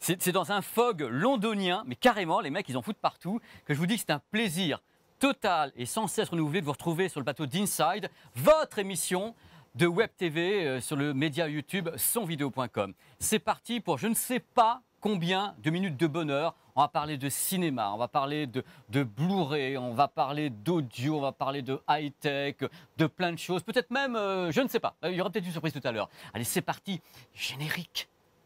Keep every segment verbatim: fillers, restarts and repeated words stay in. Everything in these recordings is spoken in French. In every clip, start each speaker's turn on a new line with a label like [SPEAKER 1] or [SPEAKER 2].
[SPEAKER 1] C'est dans un fog londonien, mais carrément, les mecs, ils en foutent partout, que je vous dis que c'est un plaisir total et sans cesse renouvelé de vous retrouver sur le plateau d'Inside, votre émission de Web T V euh, sur le média YouTube sonvideo point com. C'est parti pour je ne sais pas combien de minutes de bonheur. On va parler de cinéma, on va parler de, de Blu-ray, on va parler d'audio, on va parler de high-tech, de plein de choses. Peut-être même, euh, je ne sais pas, il y aura peut-être une surprise tout à l'heure. Allez, c'est parti, générique.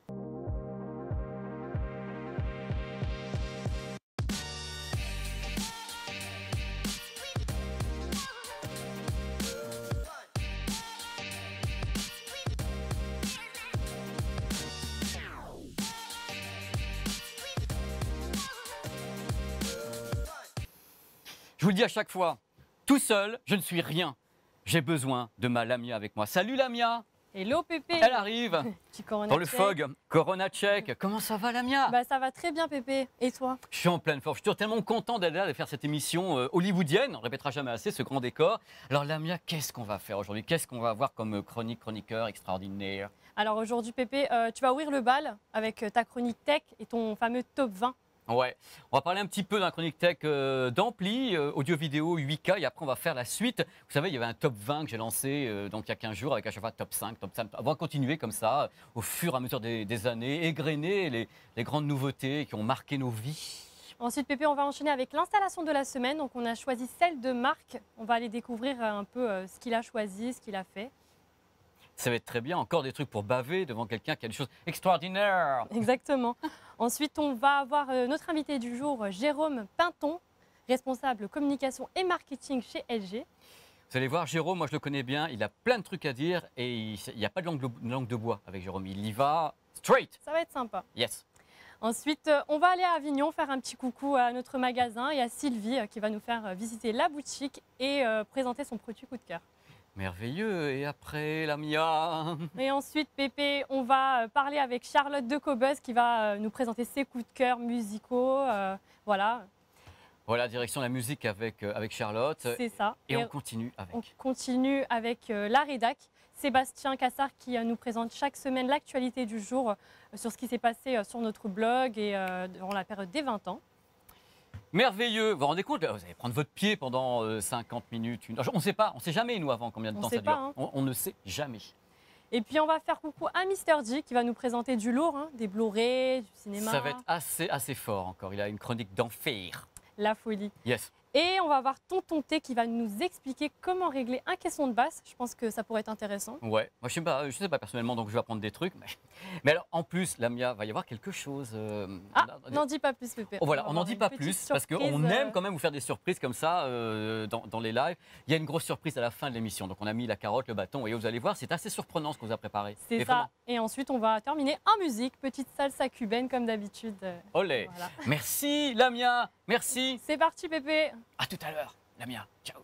[SPEAKER 1] Je vous le dis à chaque fois, tout seul, je ne suis rien. J'ai besoin de ma Lamia avec moi. Salut Lamia!
[SPEAKER 2] Hello Pépé!
[SPEAKER 1] Elle arrive
[SPEAKER 2] Corona
[SPEAKER 1] dans le
[SPEAKER 2] check.
[SPEAKER 1] fog, Corona check. Comment ça va Lamia?
[SPEAKER 2] Bah ça va très bien Pépé. Et toi?
[SPEAKER 1] Je suis en pleine forme. Je suis toujours tellement content d'être là, de faire cette émission euh, hollywoodienne. On ne répétera jamais assez ce grand décor. Alors Lamia, qu'est-ce qu'on va faire aujourd'hui? Qu'est-ce qu'on va avoir comme chronique, chroniqueur extraordinaire?
[SPEAKER 2] Alors aujourd'hui Pépé, euh, tu vas ouvrir le bal avec ta chronique tech et ton fameux top vingt.
[SPEAKER 1] Ouais, on va parler un petit peu d'un chronique tech euh, d'ampli, euh, audio-vidéo huit K, et après on va faire la suite. Vous savez, il y avait un top vingt que j'ai lancé euh, donc il y a quinze jours avec à chaque fois top cinq, top cinq. On va continuer comme ça, euh, au fur et à mesure des, des années, égrener les, les grandes nouveautés qui ont marqué nos vies.
[SPEAKER 2] Ensuite Pépé, on va enchaîner avec l'installation de la semaine. Donc on a choisi celle de Marc. On va aller découvrir un peu euh, ce qu'il a choisi, ce qu'il a fait.
[SPEAKER 1] Ça va être très bien, encore des trucs pour baver devant quelqu'un qui a des choses extraordinaires.
[SPEAKER 2] Exactement. Ensuite, on va avoir euh, notre invité du jour, Jérôme Pinton, responsable communication et marketing chez L G.
[SPEAKER 1] Vous allez voir, Jérôme, moi je le connais bien, il a plein de trucs à dire et il n'y a pas de langue de, langue de bois avec Jérôme. Il y va straight.
[SPEAKER 2] Ça va être sympa.
[SPEAKER 1] Yes.
[SPEAKER 2] Ensuite, euh, on va aller à Avignon faire un petit coucou à notre magasin et à Sylvie euh, qui va nous faire euh, visiter la boutique et euh, présenter son produit coup de cœur.
[SPEAKER 1] Merveilleux. Et après, Lamia?
[SPEAKER 2] Et ensuite, Pépé, on va parler avec Charlotte de Cobuzz qui va nous présenter ses coups de cœur musicaux. Euh, voilà.
[SPEAKER 1] Voilà, direction la musique avec, euh, avec Charlotte.
[SPEAKER 2] C'est ça.
[SPEAKER 1] Et,
[SPEAKER 2] Et
[SPEAKER 1] on continue avec.
[SPEAKER 2] On continue avec euh, la rédac. Sébastien Cassard qui euh, nous présente chaque semaine l'actualité du jour euh, sur ce qui s'est passé euh, sur notre blog et euh, durant la période des vingt ans.
[SPEAKER 1] Merveilleux. Vous vous rendez compte, vous allez prendre votre pied pendant euh, cinquante minutes. Une... On ne sait pas, on ne sait jamais nous avant combien de
[SPEAKER 2] on
[SPEAKER 1] temps
[SPEAKER 2] sait
[SPEAKER 1] ça
[SPEAKER 2] pas,
[SPEAKER 1] dure.
[SPEAKER 2] Hein.
[SPEAKER 1] On, on ne sait jamais.
[SPEAKER 2] Et puis on va faire coucou à Mister G qui va nous présenter du lourd, hein, des Blu-ray, du cinéma.
[SPEAKER 1] Ça va être assez, assez fort encore. Il a une chronique d'enfer.
[SPEAKER 2] La folie.
[SPEAKER 1] Yes.
[SPEAKER 2] Et on va avoir Tonton T qui va nous expliquer comment régler un caisson de basse. Je pense que ça pourrait être intéressant.
[SPEAKER 1] Ouais, moi je sais pas, je sais pas personnellement, donc je vais apprendre des trucs. Mais, mais alors en plus, Lamia, va y avoir quelque chose. Euh,
[SPEAKER 2] Ah,
[SPEAKER 1] on a-
[SPEAKER 2] n'en dis pas plus, Pépé.
[SPEAKER 1] Oh, voilà, on n'en
[SPEAKER 2] va
[SPEAKER 1] dit
[SPEAKER 2] avoir
[SPEAKER 1] pas
[SPEAKER 2] une
[SPEAKER 1] plus
[SPEAKER 2] petite
[SPEAKER 1] parce
[SPEAKER 2] surprise,
[SPEAKER 1] qu'on aime
[SPEAKER 2] euh,
[SPEAKER 1] quand même vous faire des surprises comme ça euh, dans, dans les lives. Il y a une grosse surprise à la fin de l'émission, donc on a mis la carotte, le bâton, et vous allez voir, c'est assez surprenant ce qu'on vous a préparé.
[SPEAKER 2] C'est
[SPEAKER 1] Et
[SPEAKER 2] ça.
[SPEAKER 1] vraiment,
[SPEAKER 2] Et ensuite, on va terminer en musique. Petite salsa cubaine comme d'habitude. Euh,
[SPEAKER 1] olé.
[SPEAKER 2] Voilà.
[SPEAKER 1] Merci Lamia, merci.
[SPEAKER 2] C'est parti, Pépé.
[SPEAKER 1] À tout à l'heure, Lamia. Ciao.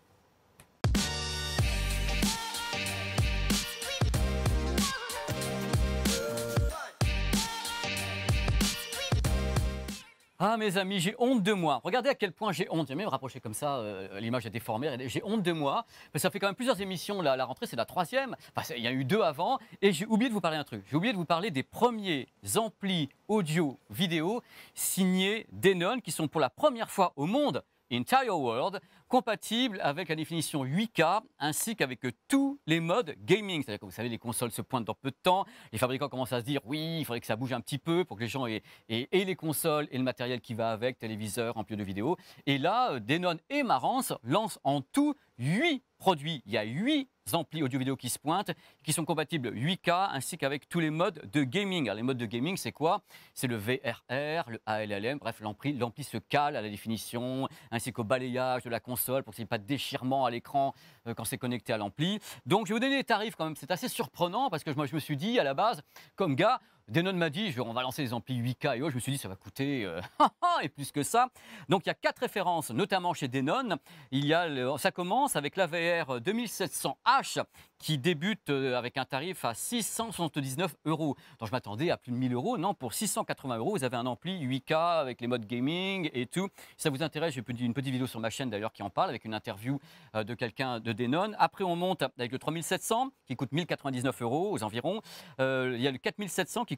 [SPEAKER 1] Ah mes amis, j'ai honte de moi. Regardez à quel point j'ai honte. J'ai même rapproché comme ça, euh, l'image est déformée. J'ai honte de moi. Parce que ça fait quand même plusieurs émissions. La, la rentrée, c'est la troisième. Enfin, il y a eu deux avant. Et j'ai oublié de vous parler d'un truc. J'ai oublié de vous parler des premiers amplis audio vidéo signés Denon qui sont pour la première fois au monde, Entire World, compatible avec la définition huit K ainsi qu'avec euh, tous les modes gaming. C'est-à-dire que vous savez, les consoles se pointent dans peu de temps. Les fabricants commencent à se dire oui, il faudrait que ça bouge un petit peu pour que les gens aient, aient- aient les consoles et le matériel qui va avec, téléviseur, ampli de vidéo. Et là, euh, Denon et Marantz lancent en tout huit produits. Il y a huit amplis audio-vidéo qui se pointent, qui sont compatibles huit K ainsi qu'avec tous les modes de gaming. Alors, les modes de gaming, c'est quoi? C'est le V R R, le A L L M, bref, l'ampli l'ampli se cale à la définition, ainsi qu'au balayage de la console pour qu'il n'y ait pas de déchirement à l'écran euh, quand c'est connecté à l'ampli. Donc, je vais vous donner les tarifs quand même. C'est assez surprenant parce que moi, je me suis dit à la base, comme gars, Denon m'a dit, je- on va lancer des amplis huit K et autres. Je me suis dit, ça va coûter euh, et plus que ça. Donc, il y a quatre références, notamment chez Denon. Il y a le- ça commence avec l'A V R deux mille sept cents H qui débute euh, avec un tarif à six cent soixante-dix-neuf euros. Donc, je m'attendais à plus de mille euros. Non, pour six cent quatre-vingts euros, vous avez un ampli huit K avec les modes gaming et tout. Si ça vous intéresse, j'ai une petite vidéo sur ma chaîne d'ailleurs qui en parle avec une interview euh, de quelqu'un de Denon. Après, on monte avec le trois mille sept cents qui coûte mille quatre-vingt-dix-neuf euros aux environs. Euh, il y a le quatre mille sept cents qui coûte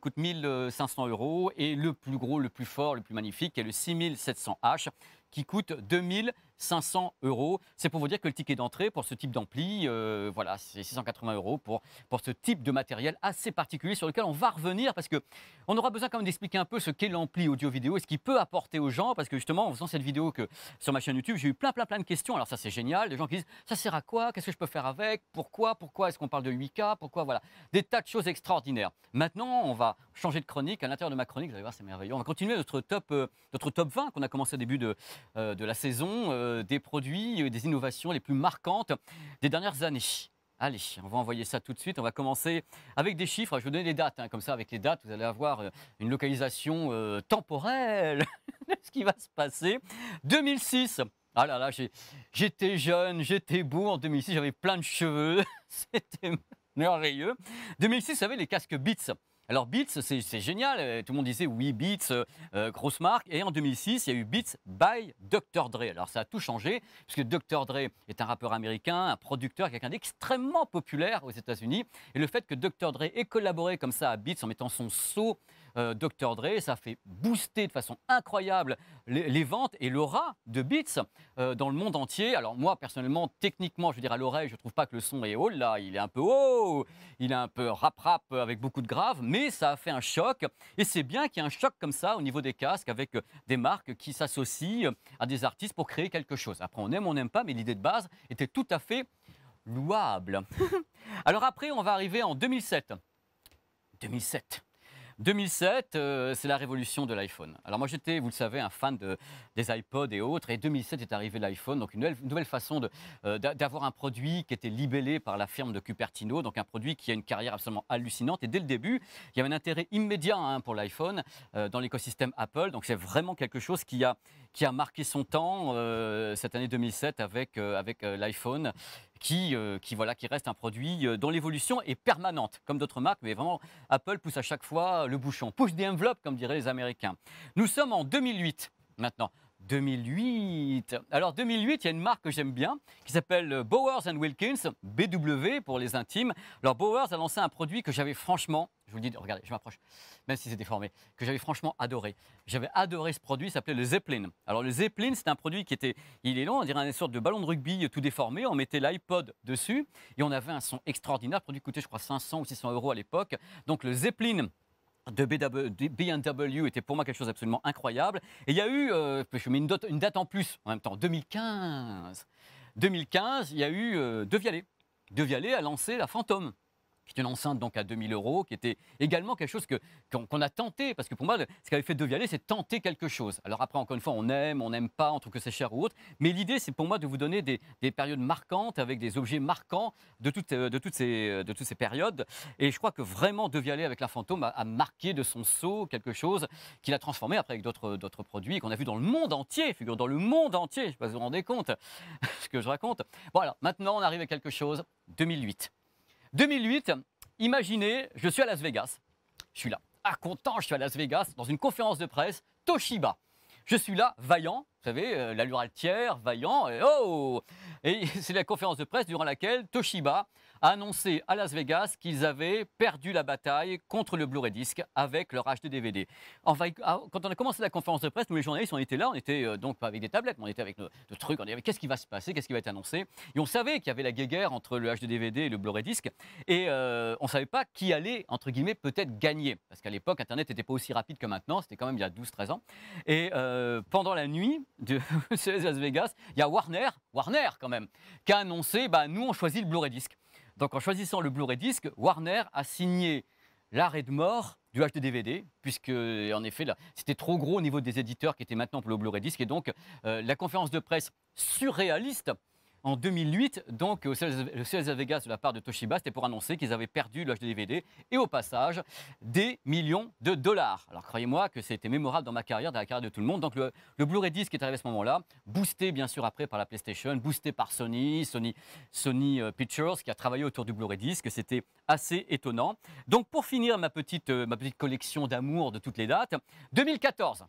[SPEAKER 1] coûte mille cinq cents euros et le plus gros, le plus fort, le plus magnifique est le six mille sept cents H qui coûte deux mille cinq cents euros. C'est pour vous dire que le ticket d'entrée pour ce type d'ampli, euh, voilà, c'est six cent quatre-vingts euros pour, pour ce type de matériel assez particulier sur lequel on va revenir parce qu'on aura besoin quand même d'expliquer un peu ce qu'est l'ampli audio-vidéo et ce qu'il peut apporter aux gens parce que justement, en faisant cette vidéo que sur ma chaîne YouTube, j'ai eu plein, plein, plein de questions. Alors ça, c'est génial. Des gens qui disent, ça sert à quoi? Qu'est-ce que je peux faire avec? Pourquoi? Pourquoi est-ce qu'on parle de huit K? Pourquoi? Voilà. Des tas de choses extraordinaires. Maintenant, on va changer de chronique. À l'intérieur de ma chronique, vous allez voir, c'est merveilleux. On va continuer notre top, euh, notre top vingt qu'on a commencé au début de, euh, de la saison, euh, des produits, euh, des innovations les plus marquantes des dernières années. Allez, on va envoyer ça tout de suite. On va commencer avec des chiffres. Je vais vous donner les dates. Hein. Comme ça, avec les dates, vous allez avoir euh, une localisation euh, temporelle de ce qui va se passer. deux mille six. Ah là là, j'étais jeune, j'étais beau en deux mille six, j'avais plein de cheveux. C'était merveilleux. deux mille six, vous savez, les casques Beats. Alors Beats, c'est génial, tout le monde disait oui, Beats, euh, grosse marque. Et en deux mille six, il y a eu Beats by docteur Dre. Alors ça a tout changé, puisque docteur Dre est un rappeur américain, un producteur, quelqu'un d'extrêmement populaire aux États-Unis. Et le fait que docteur Dre ait collaboré comme ça à Beats en mettant son sceau euh, docteur Dre, ça a fait booster de façon incroyable les, les ventes et l'aura de Beats euh, dans le monde entier. Alors moi, personnellement, techniquement, je veux dire à l'oreille, je ne trouve pas que le son est haut. Là, il est un peu haut, il est un peu rap-rap avec beaucoup de graves, mais ça a fait un choc. Et c'est bien qu'il y ait un choc comme ça au niveau des casques avec des marques qui s'associent à des artistes pour créer quelque chose. Après, on aime, on n'aime pas, mais l'idée de base était tout à fait louable. Alors après, on va arriver en deux mille sept. deux mille sept. deux mille sept, euh, c'est la révolution de l'iPhone. Alors moi j'étais, vous le savez, un fan de, des iPods et autres, et deux mille sept est arrivé l'iPhone, donc une nouvelle, une nouvelle façon euh, d'avoir un produit qui était libellé par la firme de Cupertino, donc un produit qui a une carrière absolument hallucinante, et dès le début, il y avait un intérêt immédiat hein, pour l'iPhone euh, dans l'écosystème Apple, donc c'est vraiment quelque chose qui a, qui a marqué son temps euh, cette année deux mille sept avec, euh, avec euh, l'iPhone. Qui, euh, qui, voilà, qui reste un produit euh, dont l'évolution est permanente, comme d'autres marques, mais vraiment, Apple pousse à chaque fois le bouchon. Push the envelope, comme diraient les Américains. Nous sommes en deux mille huit, maintenant. deux mille huit. Alors, deux mille huit, il y a une marque que j'aime bien, qui s'appelle Bowers and Wilkins, B W pour les intimes. Alors, Bowers a lancé un produit que j'avais franchement, je vous le dis, regardez, je m'approche, même si c'est déformé, que j'avais franchement adoré. J'avais adoré ce produit, il s'appelait le Zeppelin. Alors le Zeppelin, c'est un produit qui était, il est long, on dirait une sorte de ballon de rugby tout déformé. On mettait l'iPod dessus et on avait un son extraordinaire. Le produit coûtait, je crois, cinq cents ou six cents euros à l'époque. Donc le Zeppelin de B M W était pour moi quelque chose d'absolument incroyable. Et il y a eu, euh, je mets une date, une date en plus en même temps, deux mille quinze. deux mille quinze, il y a eu euh, De Vialet. De Vialet a lancé la Phantom, qui est une enceinte donc à deux mille euros, qui était également quelque chose que, qu'on, qu'on a tenté, parce que pour moi, ce qu'avait fait De Vialet, c'est tenter quelque chose. Alors après, encore une fois, on aime, on n'aime pas, on trouve que c'est cher ou autre, mais l'idée, c'est pour moi de vous donner des, des périodes marquantes, avec des objets marquants de toutes, de, toutes ces, de toutes ces périodes, et je crois que vraiment De Vialet, avec la Fantôme, a, a marqué de son sceau quelque chose qu'il a transformé après avec d'autres, d'autres produits, qu'on a vu dans le monde entier, figure dans le monde entier, je ne sais pas si vous vous rendez compte ce que je raconte. Voilà, maintenant, on arrive à quelque chose, deux mille huit. deux mille huit, imaginez, je suis à Las Vegas. Je suis là, ah content, je suis à Las Vegas, dans une conférence de presse, Toshiba. Je suis là, vaillant, vous savez, euh, l'allure altière, vaillant, et oh! Et c'est la conférence de presse durant laquelle Toshiba a annoncé à Las Vegas qu'ils avaient perdu la bataille contre le Blu-ray disc avec leur H D D V D. Enfin, quand on a commencé la conférence de presse, nous les journalistes, on était là, on était euh, donc pas avec des tablettes, mais on était avec nos, nos trucs, on disait qu'est-ce qui va se passer, qu'est-ce qui va être annoncé. Et on savait qu'il y avait la guéguerre entre le H D D V D et le Blu-ray disc, et euh, on ne savait pas qui allait, entre guillemets, peut-être gagner. Parce qu'à l'époque, Internet n'était pas aussi rapide que maintenant, c'était quand même il y a douze treize ans. Et euh, pendant la nuit de Las Vegas, il y a Warner, Warner quand même, qui a annoncé, bah, nous on choisit le Blu-ray disc. Donc en choisissant le Blu-ray disc, Warner a signé l'arrêt de mort du H D D V D, puisque en effet c'était trop gros au niveau des éditeurs qui étaient maintenant pour le Blu-ray disc. Et donc euh, la conférence de presse surréaliste en deux mille huit, donc au C E S à Vegas de la part de Toshiba, c'était pour annoncer qu'ils avaient perdu le H D D V D et au passage des millions de dollars. Alors croyez-moi que c'était mémorable dans ma carrière, dans la carrière de tout le monde. Donc le, le Blu-ray disc est arrivé à ce moment-là, boosté bien sûr après par la PlayStation, boosté par Sony, Sony, Sony Pictures qui a travaillé autour du Blu-ray disc. C'était assez étonnant. Donc pour finir ma petite, ma petite collection d'amour de toutes les dates, deux mille quatorze.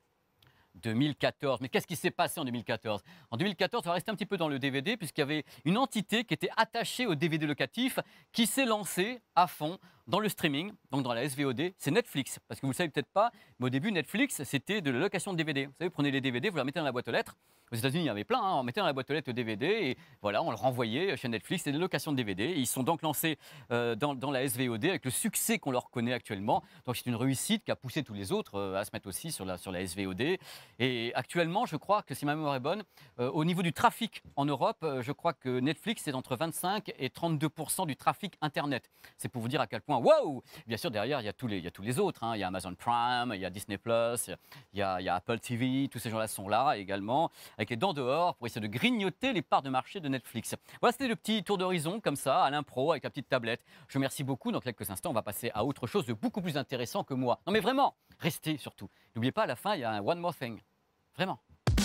[SPEAKER 1] deux mille quatorze. Mais qu'est-ce qui s'est passé en deux mille quatorze? En deux mille quatorze, on va rester un petit peu dans le D V D, puisqu'il y avait une entité qui était attachée au D V D locatif qui s'est lancée à fond dans le streaming, donc dans la S V O D, c'est Netflix. Parce que vous ne le savez peut-être pas, mais au début, Netflix, c'était de la location de D V D. Vous savez, vous prenez les D V D, vous les mettez dans la boîte aux lettres. Aux États-Unis, il y en avait plein. Hein. On mettait dans la boîte aux lettres le D V D et voilà, on le renvoyait chez Netflix. C'était des locations de D V D. Et ils sont donc lancés euh, dans, dans la S V O D avec le succès qu'on leur connaît actuellement. Donc c'est une réussite qui a poussé tous les autres euh, à se mettre aussi sur la, sur la S V O D. Et actuellement, je crois que si ma mémoire est bonne, euh, au niveau du trafic en Europe, euh, je crois que Netflix est entre vingt-cinq et trente-deux pour cent du trafic Internet. C'est pour vous dire à quel point, waouh! Bien sûr, derrière, il y a tous les, il y a tous les autres. Hein. Il y a Amazon Prime, il y a Disney plus, il y a, il y a Apple T V. Tous ces gens-là sont là également, avec les dents dehors, pour essayer de grignoter les parts de marché de Netflix. Voilà, c'était le petit tour d'horizon, comme ça, à l'impro, avec la petite tablette. Je vous remercie beaucoup. Dans quelques instants, on va passer à autre chose de beaucoup plus intéressant que moi. Non mais vraiment, restez surtout. N'oubliez pas, à la fin, il y a un One More Thing. Vraiment.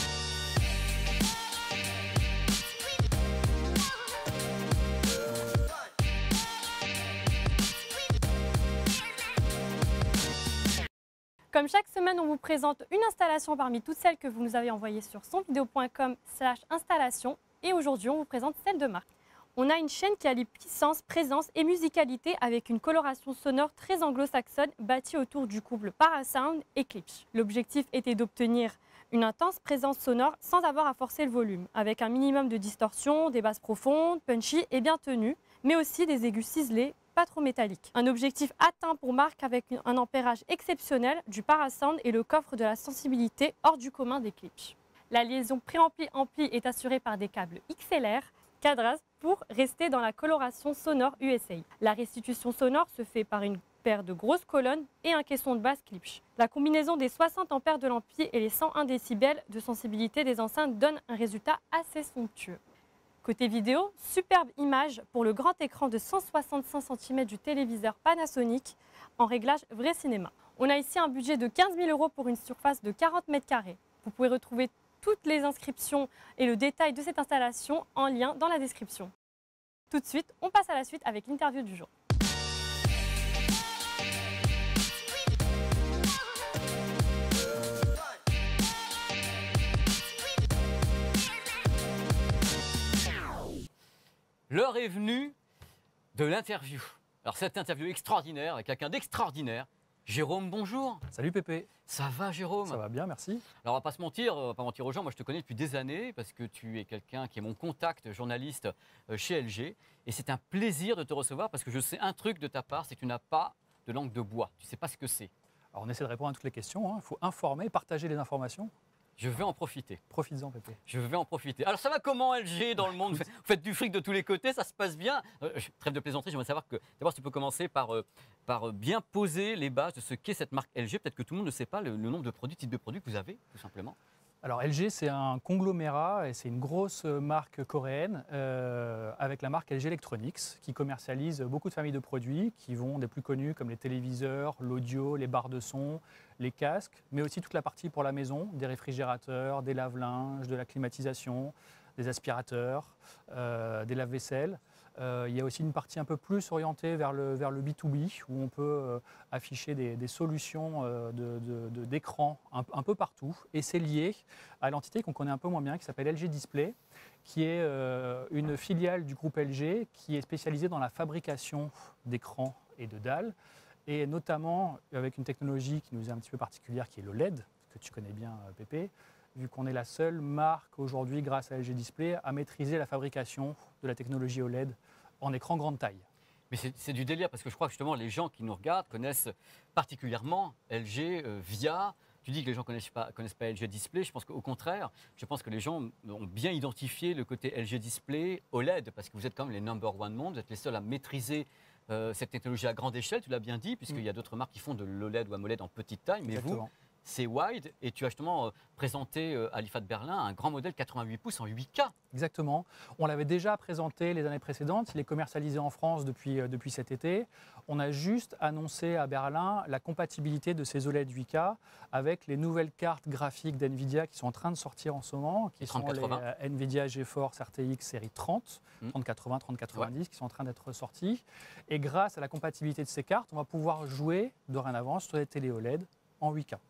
[SPEAKER 2] Comme chaque semaine, on vous présente une installation parmi toutes celles que vous nous avez envoyées sur sonvideo point com slash installation. Et aujourd'hui, on vous présente celle de Marc. On a une chaîne qui allie puissance, présence et musicalité avec une coloration sonore très anglo-saxonne bâtie autour du couple Parasound et Klipsch. L'objectif était d'obtenir une intense présence sonore sans avoir à forcer le volume, avec un minimum de distorsion, des basses profondes, punchy et bien tenues, mais aussi des aigus ciselés, pas trop métalliques. Un objectif atteint pour Marc avec un ampérage exceptionnel du Parasound et le coffre de la sensibilité hors du commun des Klipsch. La liaison préampli-ampli est assurée par des câbles X L R, cadrage pour rester dans la coloration sonore U S A. La restitution sonore se fait par une paire de grosses colonnes et un caisson de basse Klipsch. La combinaison des soixante ampères de l'ampli et les cent un décibels de sensibilité des enceintes donne un résultat assez somptueux. Côté vidéo, superbe image pour le grand écran de cent soixante-cinq centimètres du téléviseur Panasonic en réglage vrai cinéma. On a ici un budget de quinze mille euros pour une surface de quarante mètres carrés. Vous pouvez retrouver toutes les inscriptions et le détail de cette installation en lien dans la description. Tout de suite, on passe à la suite avec l'interview du jour.
[SPEAKER 1] L'heure est venue de l'interview. Alors cette interview extraordinaire avec quelqu'un d'extraordinaire. Jérôme, bonjour.
[SPEAKER 3] Salut Pépé.
[SPEAKER 1] Ça va Jérôme?
[SPEAKER 3] Ça va bien, merci.
[SPEAKER 1] Alors on va pas se mentir, on va pas mentir aux gens, moi je te connais depuis des années parce que tu es quelqu'un qui est mon contact journaliste chez L G et c'est un plaisir de te recevoir parce que je sais un truc de ta part, c'est que tu n'as pas de langue de bois, tu ne sais pas ce que c'est.
[SPEAKER 3] Alors on essaie de répondre à toutes les questions, il hein. faut informer, partager les informations.
[SPEAKER 1] Je vais en profiter.
[SPEAKER 3] Profites-en, Pépé.
[SPEAKER 1] Je vais en profiter. Alors, ça va comment, L G, dans le monde? Vous faites du fric de tous les côtés, ça se passe bien? euh, Trêve de plaisanterie, j'aimerais savoir que, d'abord, si tu peux commencer par, euh, par bien poser les bases de ce qu'est cette marque L G. Peut-être que tout le monde ne sait pas le, le nombre de produits, types de produits que vous avez, tout simplement.
[SPEAKER 3] Alors L G, c'est un conglomérat et c'est une grosse marque coréenne euh, avec la marque L G Electronics qui commercialise beaucoup de familles de produits qui vont des plus connus comme les téléviseurs, l'audio, les barres de son, les casques, mais aussi toute la partie pour la maison, des réfrigérateurs, des lave-linges, de la climatisation, des aspirateurs, euh, des lave-vaisselle. Euh, il y a aussi une partie un peu plus orientée vers le, vers le B deux B où on peut euh, afficher des, des solutions euh, de, de, de, d'écran un, un peu partout. Et c'est lié à l'entité qu'on connaît un peu moins bien qui s'appelle L G Display, qui est euh, une filiale du groupe L G qui est spécialisée dans la fabrication d'écrans et de dalles. Et notamment avec une technologie qui nous est un petit peu particulière qui est l'O L E D, que tu connais bien Pépé, vu qu'on est la seule marque aujourd'hui, grâce à L G Display, à maîtriser la fabrication de la technologie O L E D en écran grande taille.
[SPEAKER 1] Mais c'est du délire, parce que je crois que justement les gens qui nous regardent connaissent particulièrement L G euh, via... Tu dis que les gens ne connaissent pas, connaissent pas L G Display, je pense qu'au contraire, je pense que les gens ont bien identifié le côté L G Display O L E D, parce que vous êtes quand même les number one monde, vous êtes les seuls à maîtriser euh, cette technologie à grande échelle, tu l'as bien dit, puisqu'il mmh. y a d'autres marques qui font de l'O L E D ou AMOLED en petite taille, mais Exactement. Vous... c'est wide et tu as justement euh, présenté euh, à l'I F A de Berlin un grand modèle quatre-vingt-huit pouces en huit K.
[SPEAKER 3] Exactement. On l'avait déjà présenté les années précédentes, il est commercialisé en France depuis, euh, depuis cet été. On a juste annoncé à Berlin la compatibilité de ces O L E D huit K avec les nouvelles cartes graphiques d'NVIDIA qui sont en train de sortir en ce moment, qui sont les euh, NVIDIA GeForce R T X série trente, mmh. trente quatre-vingts, trente quatre-vingt-dix, ouais. qui sont en train d'être sortis. Et grâce à la compatibilité de ces cartes, on va pouvoir jouer dorénavant sur les télé O L E D en huit K.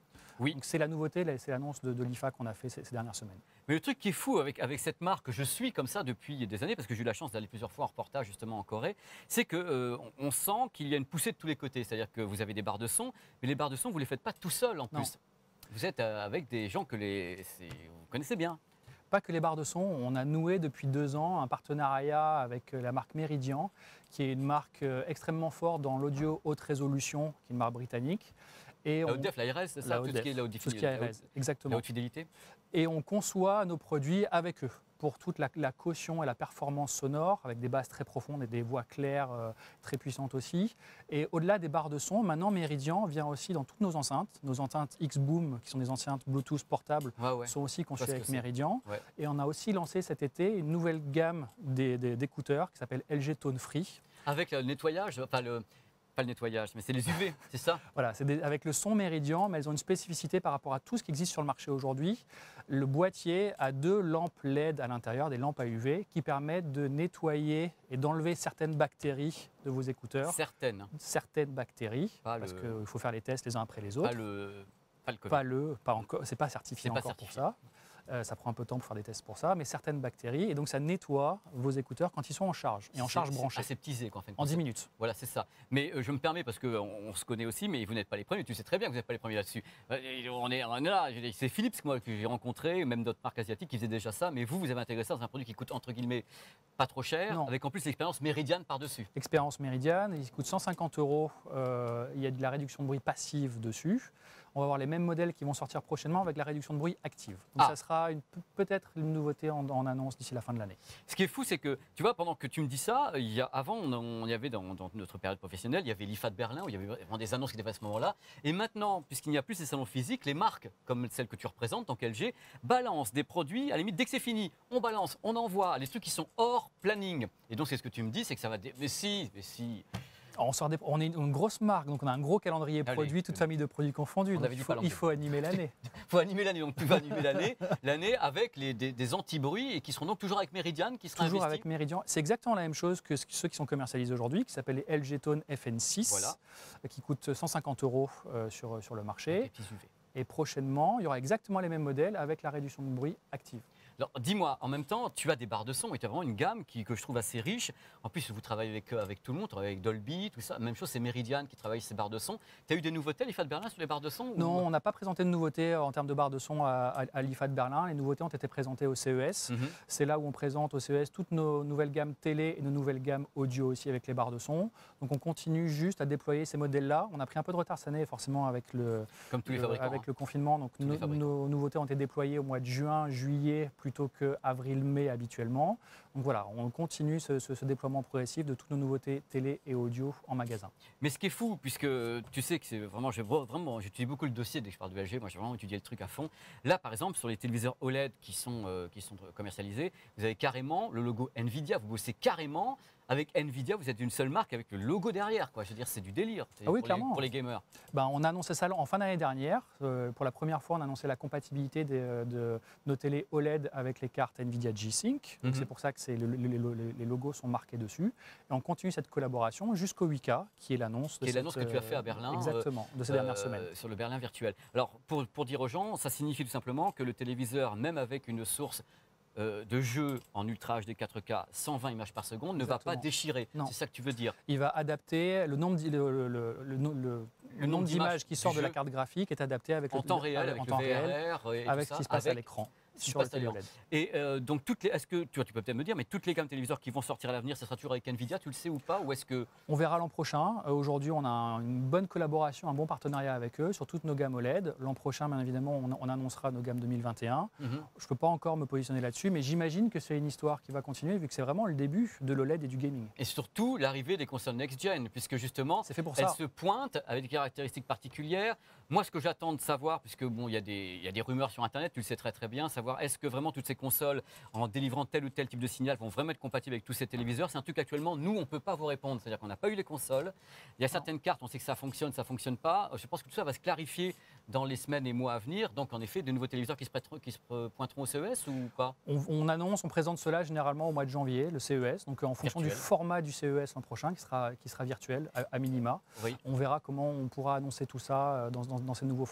[SPEAKER 1] Oui.
[SPEAKER 3] Donc c'est la nouveauté, c'est l'annonce de, de l'I F A qu'on a fait ces, ces dernières semaines.
[SPEAKER 1] Mais le truc qui est fou avec, avec cette marque, je suis comme ça depuis des années, parce que j'ai eu la chance d'aller plusieurs fois en reportage justement en Corée, c'est qu'on euh, on sent qu'il y a une poussée de tous les côtés. C'est-à-dire que vous avez des barres de son, mais les barres de son, vous ne les faites pas tout seul en
[SPEAKER 3] Non.
[SPEAKER 1] plus. Vous êtes euh, avec des gens que les, vous connaissez bien.
[SPEAKER 3] Pas que les barres de son, on a noué depuis deux ans un partenariat avec la marque Meridian, qui est une marque extrêmement forte dans l'audio haute résolution, qui est une marque britannique. Et
[SPEAKER 1] la
[SPEAKER 3] on...
[SPEAKER 1] haute def, la R S, c'est ça,
[SPEAKER 3] la
[SPEAKER 1] tout
[SPEAKER 3] haute
[SPEAKER 1] ce qui est la haute,
[SPEAKER 3] tout ce qui est
[SPEAKER 1] la haute,
[SPEAKER 3] exactement.
[SPEAKER 1] la haute fidélité.
[SPEAKER 3] Et on conçoit nos produits avec eux pour toute la, la caution et la performance sonore, avec des basses très profondes et des voix claires euh, très puissantes aussi. Et au-delà des barres de son, maintenant Meridian vient aussi dans toutes nos enceintes. Nos enceintes X-Boom, qui sont des enceintes Bluetooth portables,
[SPEAKER 1] Ouais, ouais.
[SPEAKER 3] sont aussi conçues avec
[SPEAKER 1] c'est.
[SPEAKER 3] Meridian.
[SPEAKER 1] Ouais.
[SPEAKER 3] Et on a aussi lancé cet été une nouvelle gamme des- des- d'écouteurs qui s'appelle L G Tone Free.
[SPEAKER 1] Avec le nettoyage, enfin le, pas le nettoyage, mais c'est les U V, c'est ça?
[SPEAKER 3] Voilà, c'est des- avec le son Meridian, mais elles ont une spécificité par rapport à tout ce qui existe sur le marché aujourd'hui. Le boîtier a deux lampes L E D à l'intérieur, des lampes à U V, qui permettent de nettoyer et d'enlever certaines bactéries de vos écouteurs.
[SPEAKER 1] Certaines.
[SPEAKER 3] Certaines bactéries,
[SPEAKER 1] Pas
[SPEAKER 3] parce
[SPEAKER 1] le-
[SPEAKER 3] qu'il faut faire les tests les uns après les autres.
[SPEAKER 1] Pas le, pas le Covid.
[SPEAKER 3] Pas le, pas encore, c'est pas certifié
[SPEAKER 1] C'est pas
[SPEAKER 3] encore
[SPEAKER 1] certifié.
[SPEAKER 3] pour ça. Euh, ça prend un peu de temps pour faire des tests pour ça, mais certaines bactéries, et donc ça nettoie vos écouteurs quand ils sont en charge, et en charge
[SPEAKER 1] C'est-
[SPEAKER 3] branchée,
[SPEAKER 1] C'est aseptisé, quoi, en fait.
[SPEAKER 3] en dix minutes.
[SPEAKER 1] Voilà, c'est ça. Mais euh, je me permets, parce qu'on on se connaît aussi, mais vous n'êtes pas les premiers. Tu sais très bien que vous n'êtes pas les premiers là-dessus. Euh, et on, est, on est là. Je veux dire, c'est Philips, moi, que j'ai rencontré, même d'autres marques asiatiques qui faisaient déjà ça. Mais vous, vous avez intégré ça dans un produit qui coûte, entre guillemets, pas trop cher,
[SPEAKER 3] Non.
[SPEAKER 1] avec en plus l'expérience Meridian par-dessus.
[SPEAKER 3] Expérience Meridian, il coûte cent cinquante euros. Euh, il y a de la réduction de bruit passive dessus. On va avoir les mêmes modèles qui vont sortir prochainement avec la réduction de bruit active. Donc
[SPEAKER 1] Ah.
[SPEAKER 3] ça sera une- peut-être une nouveauté en, en annonce d'ici la fin de l'année.
[SPEAKER 1] Ce qui est fou, c'est que, tu vois, pendant que tu me dis ça, il y a, avant, on, on y avait dans, dans notre période professionnelle, il y avait l'I F A de Berlin, où il y avait vraiment des annonces qui étaient faites à ce moment-là. Et maintenant, puisqu'il n'y a plus ces salons physiques, les marques, comme celle que tu représentes, donc L G, balancent des produits, à la limite, dès que c'est fini, on balance, on envoie, les trucs qui sont hors planning. Et donc, c'est ce que tu me dis, c'est que ça va... dé- Mais si, mais si...
[SPEAKER 3] On, sort des- on est une grosse marque, donc on a un gros calendrier
[SPEAKER 1] Allez.
[SPEAKER 3] produit, toute famille de produits confondus.
[SPEAKER 1] On
[SPEAKER 3] Donc
[SPEAKER 1] avait
[SPEAKER 3] il,
[SPEAKER 1] du
[SPEAKER 3] faut,
[SPEAKER 1] pas
[SPEAKER 3] il
[SPEAKER 1] l'anglais.
[SPEAKER 3] faut animer l'année.
[SPEAKER 1] Il faut animer l'année, donc tu vas animer l'année, l'année avec les, des, des anti-bruits et qui seront donc toujours avec Meridian, qui sera
[SPEAKER 3] Toujours
[SPEAKER 1] investi.
[SPEAKER 3] avec Meridian. C'est exactement la même chose que ce- ceux qui sont commercialisés aujourd'hui, qui s'appellent les L G Tone F N six,
[SPEAKER 1] Voilà.
[SPEAKER 3] euh, qui coûtent cent cinquante euros euh, sur, sur le
[SPEAKER 1] Des
[SPEAKER 3] marché.
[SPEAKER 1] petits U V.
[SPEAKER 3] Et prochainement, il y aura exactement les mêmes modèles avec la réduction de bruit active.
[SPEAKER 1] Alors, dis-moi, en même temps, tu as des barres de son et tu as vraiment une gamme qui, que je trouve assez riche. En plus, vous travaillez avec, euh, avec tout le monde, tu travaillez avec Dolby, tout ça. Même chose, c'est Meridian qui travaille ces barres de son. Tu as eu des nouveautés, l'I F A de Berlin, sur les barres de son ou-
[SPEAKER 3] Non, on n'a pas présenté de nouveautés en termes de barres de son à, à, à l'I F A de Berlin. Les nouveautés ont été présentées au C E S.
[SPEAKER 1] Mhm.
[SPEAKER 3] C'est là où on présente au C E S toutes nos nouvelles gammes télé et nos nouvelles gammes audio aussi avec les barres de son. Donc on continue juste à déployer ces modèles-là. On a pris un peu de retard cette année forcément avec le,
[SPEAKER 1] Comme tous les
[SPEAKER 3] le-
[SPEAKER 1] fabricants.
[SPEAKER 3] avec
[SPEAKER 1] hein.
[SPEAKER 3] le confinement. Donc
[SPEAKER 1] Tous les
[SPEAKER 3] nos-
[SPEAKER 1] fabricants.
[SPEAKER 3] nos nouveautés ont été déployées au mois de juin, juillet plutôt que avril-mai habituellement. Donc voilà, on continue ce, ce- ce déploiement progressif de toutes nos nouveautés télé et audio en magasin.
[SPEAKER 1] Mais ce qui est fou, puisque tu sais que c'est vraiment, j'ai vraiment, j'étudie beaucoup le dossier dès que je parle de L G, moi j'ai vraiment étudié le truc à fond. Là, par exemple, sur les téléviseurs O L E D qui sont, euh, qui sont commercialisés, vous avez carrément le logo Nvidia, vous bossez carrément avec Nvidia, vous êtes une seule marque avec le logo derrière, quoi. Je veux dire, c'est du délire c'est
[SPEAKER 3] Ah oui,
[SPEAKER 1] pour,
[SPEAKER 3] clairement.
[SPEAKER 1] les, pour les gamers.
[SPEAKER 3] Ben, on a annoncé ça en fin d'année dernière. Euh, pour la première fois, on a annoncé la compatibilité des, euh, de nos télé O L E D avec les cartes Nvidia G-Sync. Donc
[SPEAKER 1] Mhm.
[SPEAKER 3] c'est pour ça que c'est le- le- le- le- les logos sont marqués dessus. Et on continue cette collaboration jusqu'au huit K, qui est l'annonce de
[SPEAKER 1] Qui est
[SPEAKER 3] cette,
[SPEAKER 1] l'annonce que tu as fait à Berlin, euh,
[SPEAKER 3] Exactement, de ces dernières
[SPEAKER 1] Euh,
[SPEAKER 3] semaines.
[SPEAKER 1] Sur le Berlin virtuel. Alors, pour, pour dire aux gens, ça signifie tout simplement que le téléviseur, même avec une source euh, de jeu en Ultra H D quatre K, cent vingt images par seconde, ne va pas
[SPEAKER 3] Exactement.
[SPEAKER 1] déchirer.
[SPEAKER 3] Non.
[SPEAKER 1] C'est ça que tu veux dire.
[SPEAKER 3] Il va adapter le nombre d'i- le, le- le- le- le- le nombre d'images qui
[SPEAKER 1] du
[SPEAKER 3] sort de la
[SPEAKER 1] jeu
[SPEAKER 3] carte graphique est adapté avec
[SPEAKER 1] En
[SPEAKER 3] le,
[SPEAKER 1] temps réel, avec
[SPEAKER 3] en
[SPEAKER 1] le
[SPEAKER 3] temps réel,
[SPEAKER 1] V R R et
[SPEAKER 3] avec
[SPEAKER 1] tout
[SPEAKER 3] ce qui
[SPEAKER 1] ça,
[SPEAKER 3] se passe à
[SPEAKER 1] avec
[SPEAKER 3] l'écran
[SPEAKER 1] ce qui se
[SPEAKER 3] sur le
[SPEAKER 1] passe à
[SPEAKER 3] télé O
[SPEAKER 1] l'écran.
[SPEAKER 3] L E D.
[SPEAKER 1] Et euh, donc, toutes les, est-ce que tu, vois, tu peux peut-être me dire, mais toutes les gammes téléviseurs qui vont sortir à l'avenir, ça sera toujours avec Nvidia, tu le sais ou pas? Ou est-ce que
[SPEAKER 3] On verra l'an prochain. Euh, Aujourd'hui, on a un- une bonne collaboration, un bon partenariat avec eux sur toutes nos gammes O L E D. L'an prochain, bien évidemment, on, on annoncera nos gammes deux mille vingt et un.
[SPEAKER 1] Mhm.
[SPEAKER 3] Je ne peux pas encore me positionner là-dessus, mais j'imagine que c'est une histoire qui va continuer vu que c'est vraiment le début de l'O L E D et du gaming.
[SPEAKER 1] Et surtout l'arrivée des consoles next-gen, puisque justement,
[SPEAKER 3] C'est fait pour
[SPEAKER 1] elles
[SPEAKER 3] ça.
[SPEAKER 1] se pointent avec des caractéristiques particulières. Moi, ce que j'attends de savoir, puisque bon, il y a des, il y a des rumeurs sur Internet, tu le sais très très bien, savoir est-ce que vraiment toutes ces consoles, en délivrant tel ou tel type de signal, vont vraiment être compatibles avec tous ces téléviseurs. C'est un truc actuellement, nous, on ne peut pas vous répondre. C'est-à-dire qu'on n'a pas eu les consoles. Il y a certaines cartes, on sait que ça fonctionne, ça ne fonctionne pas. Je pense que tout ça va se clarifier dans les semaines et mois à venir. Donc, en effet, de nouveaux téléviseurs qui se, prêteront- qui se euh, pointeront au C E S ou pas?
[SPEAKER 3] On, on annonce, on présente cela généralement au mois de janvier, le C E S. Donc en fonction
[SPEAKER 1] Virtuel.
[SPEAKER 3] du format du C E S l'an prochain, qui sera, qui sera virtuel à, à minima,
[SPEAKER 1] Oui.
[SPEAKER 3] on verra comment on pourra annoncer tout ça euh, dans, dans- dans ces nouveaux formats.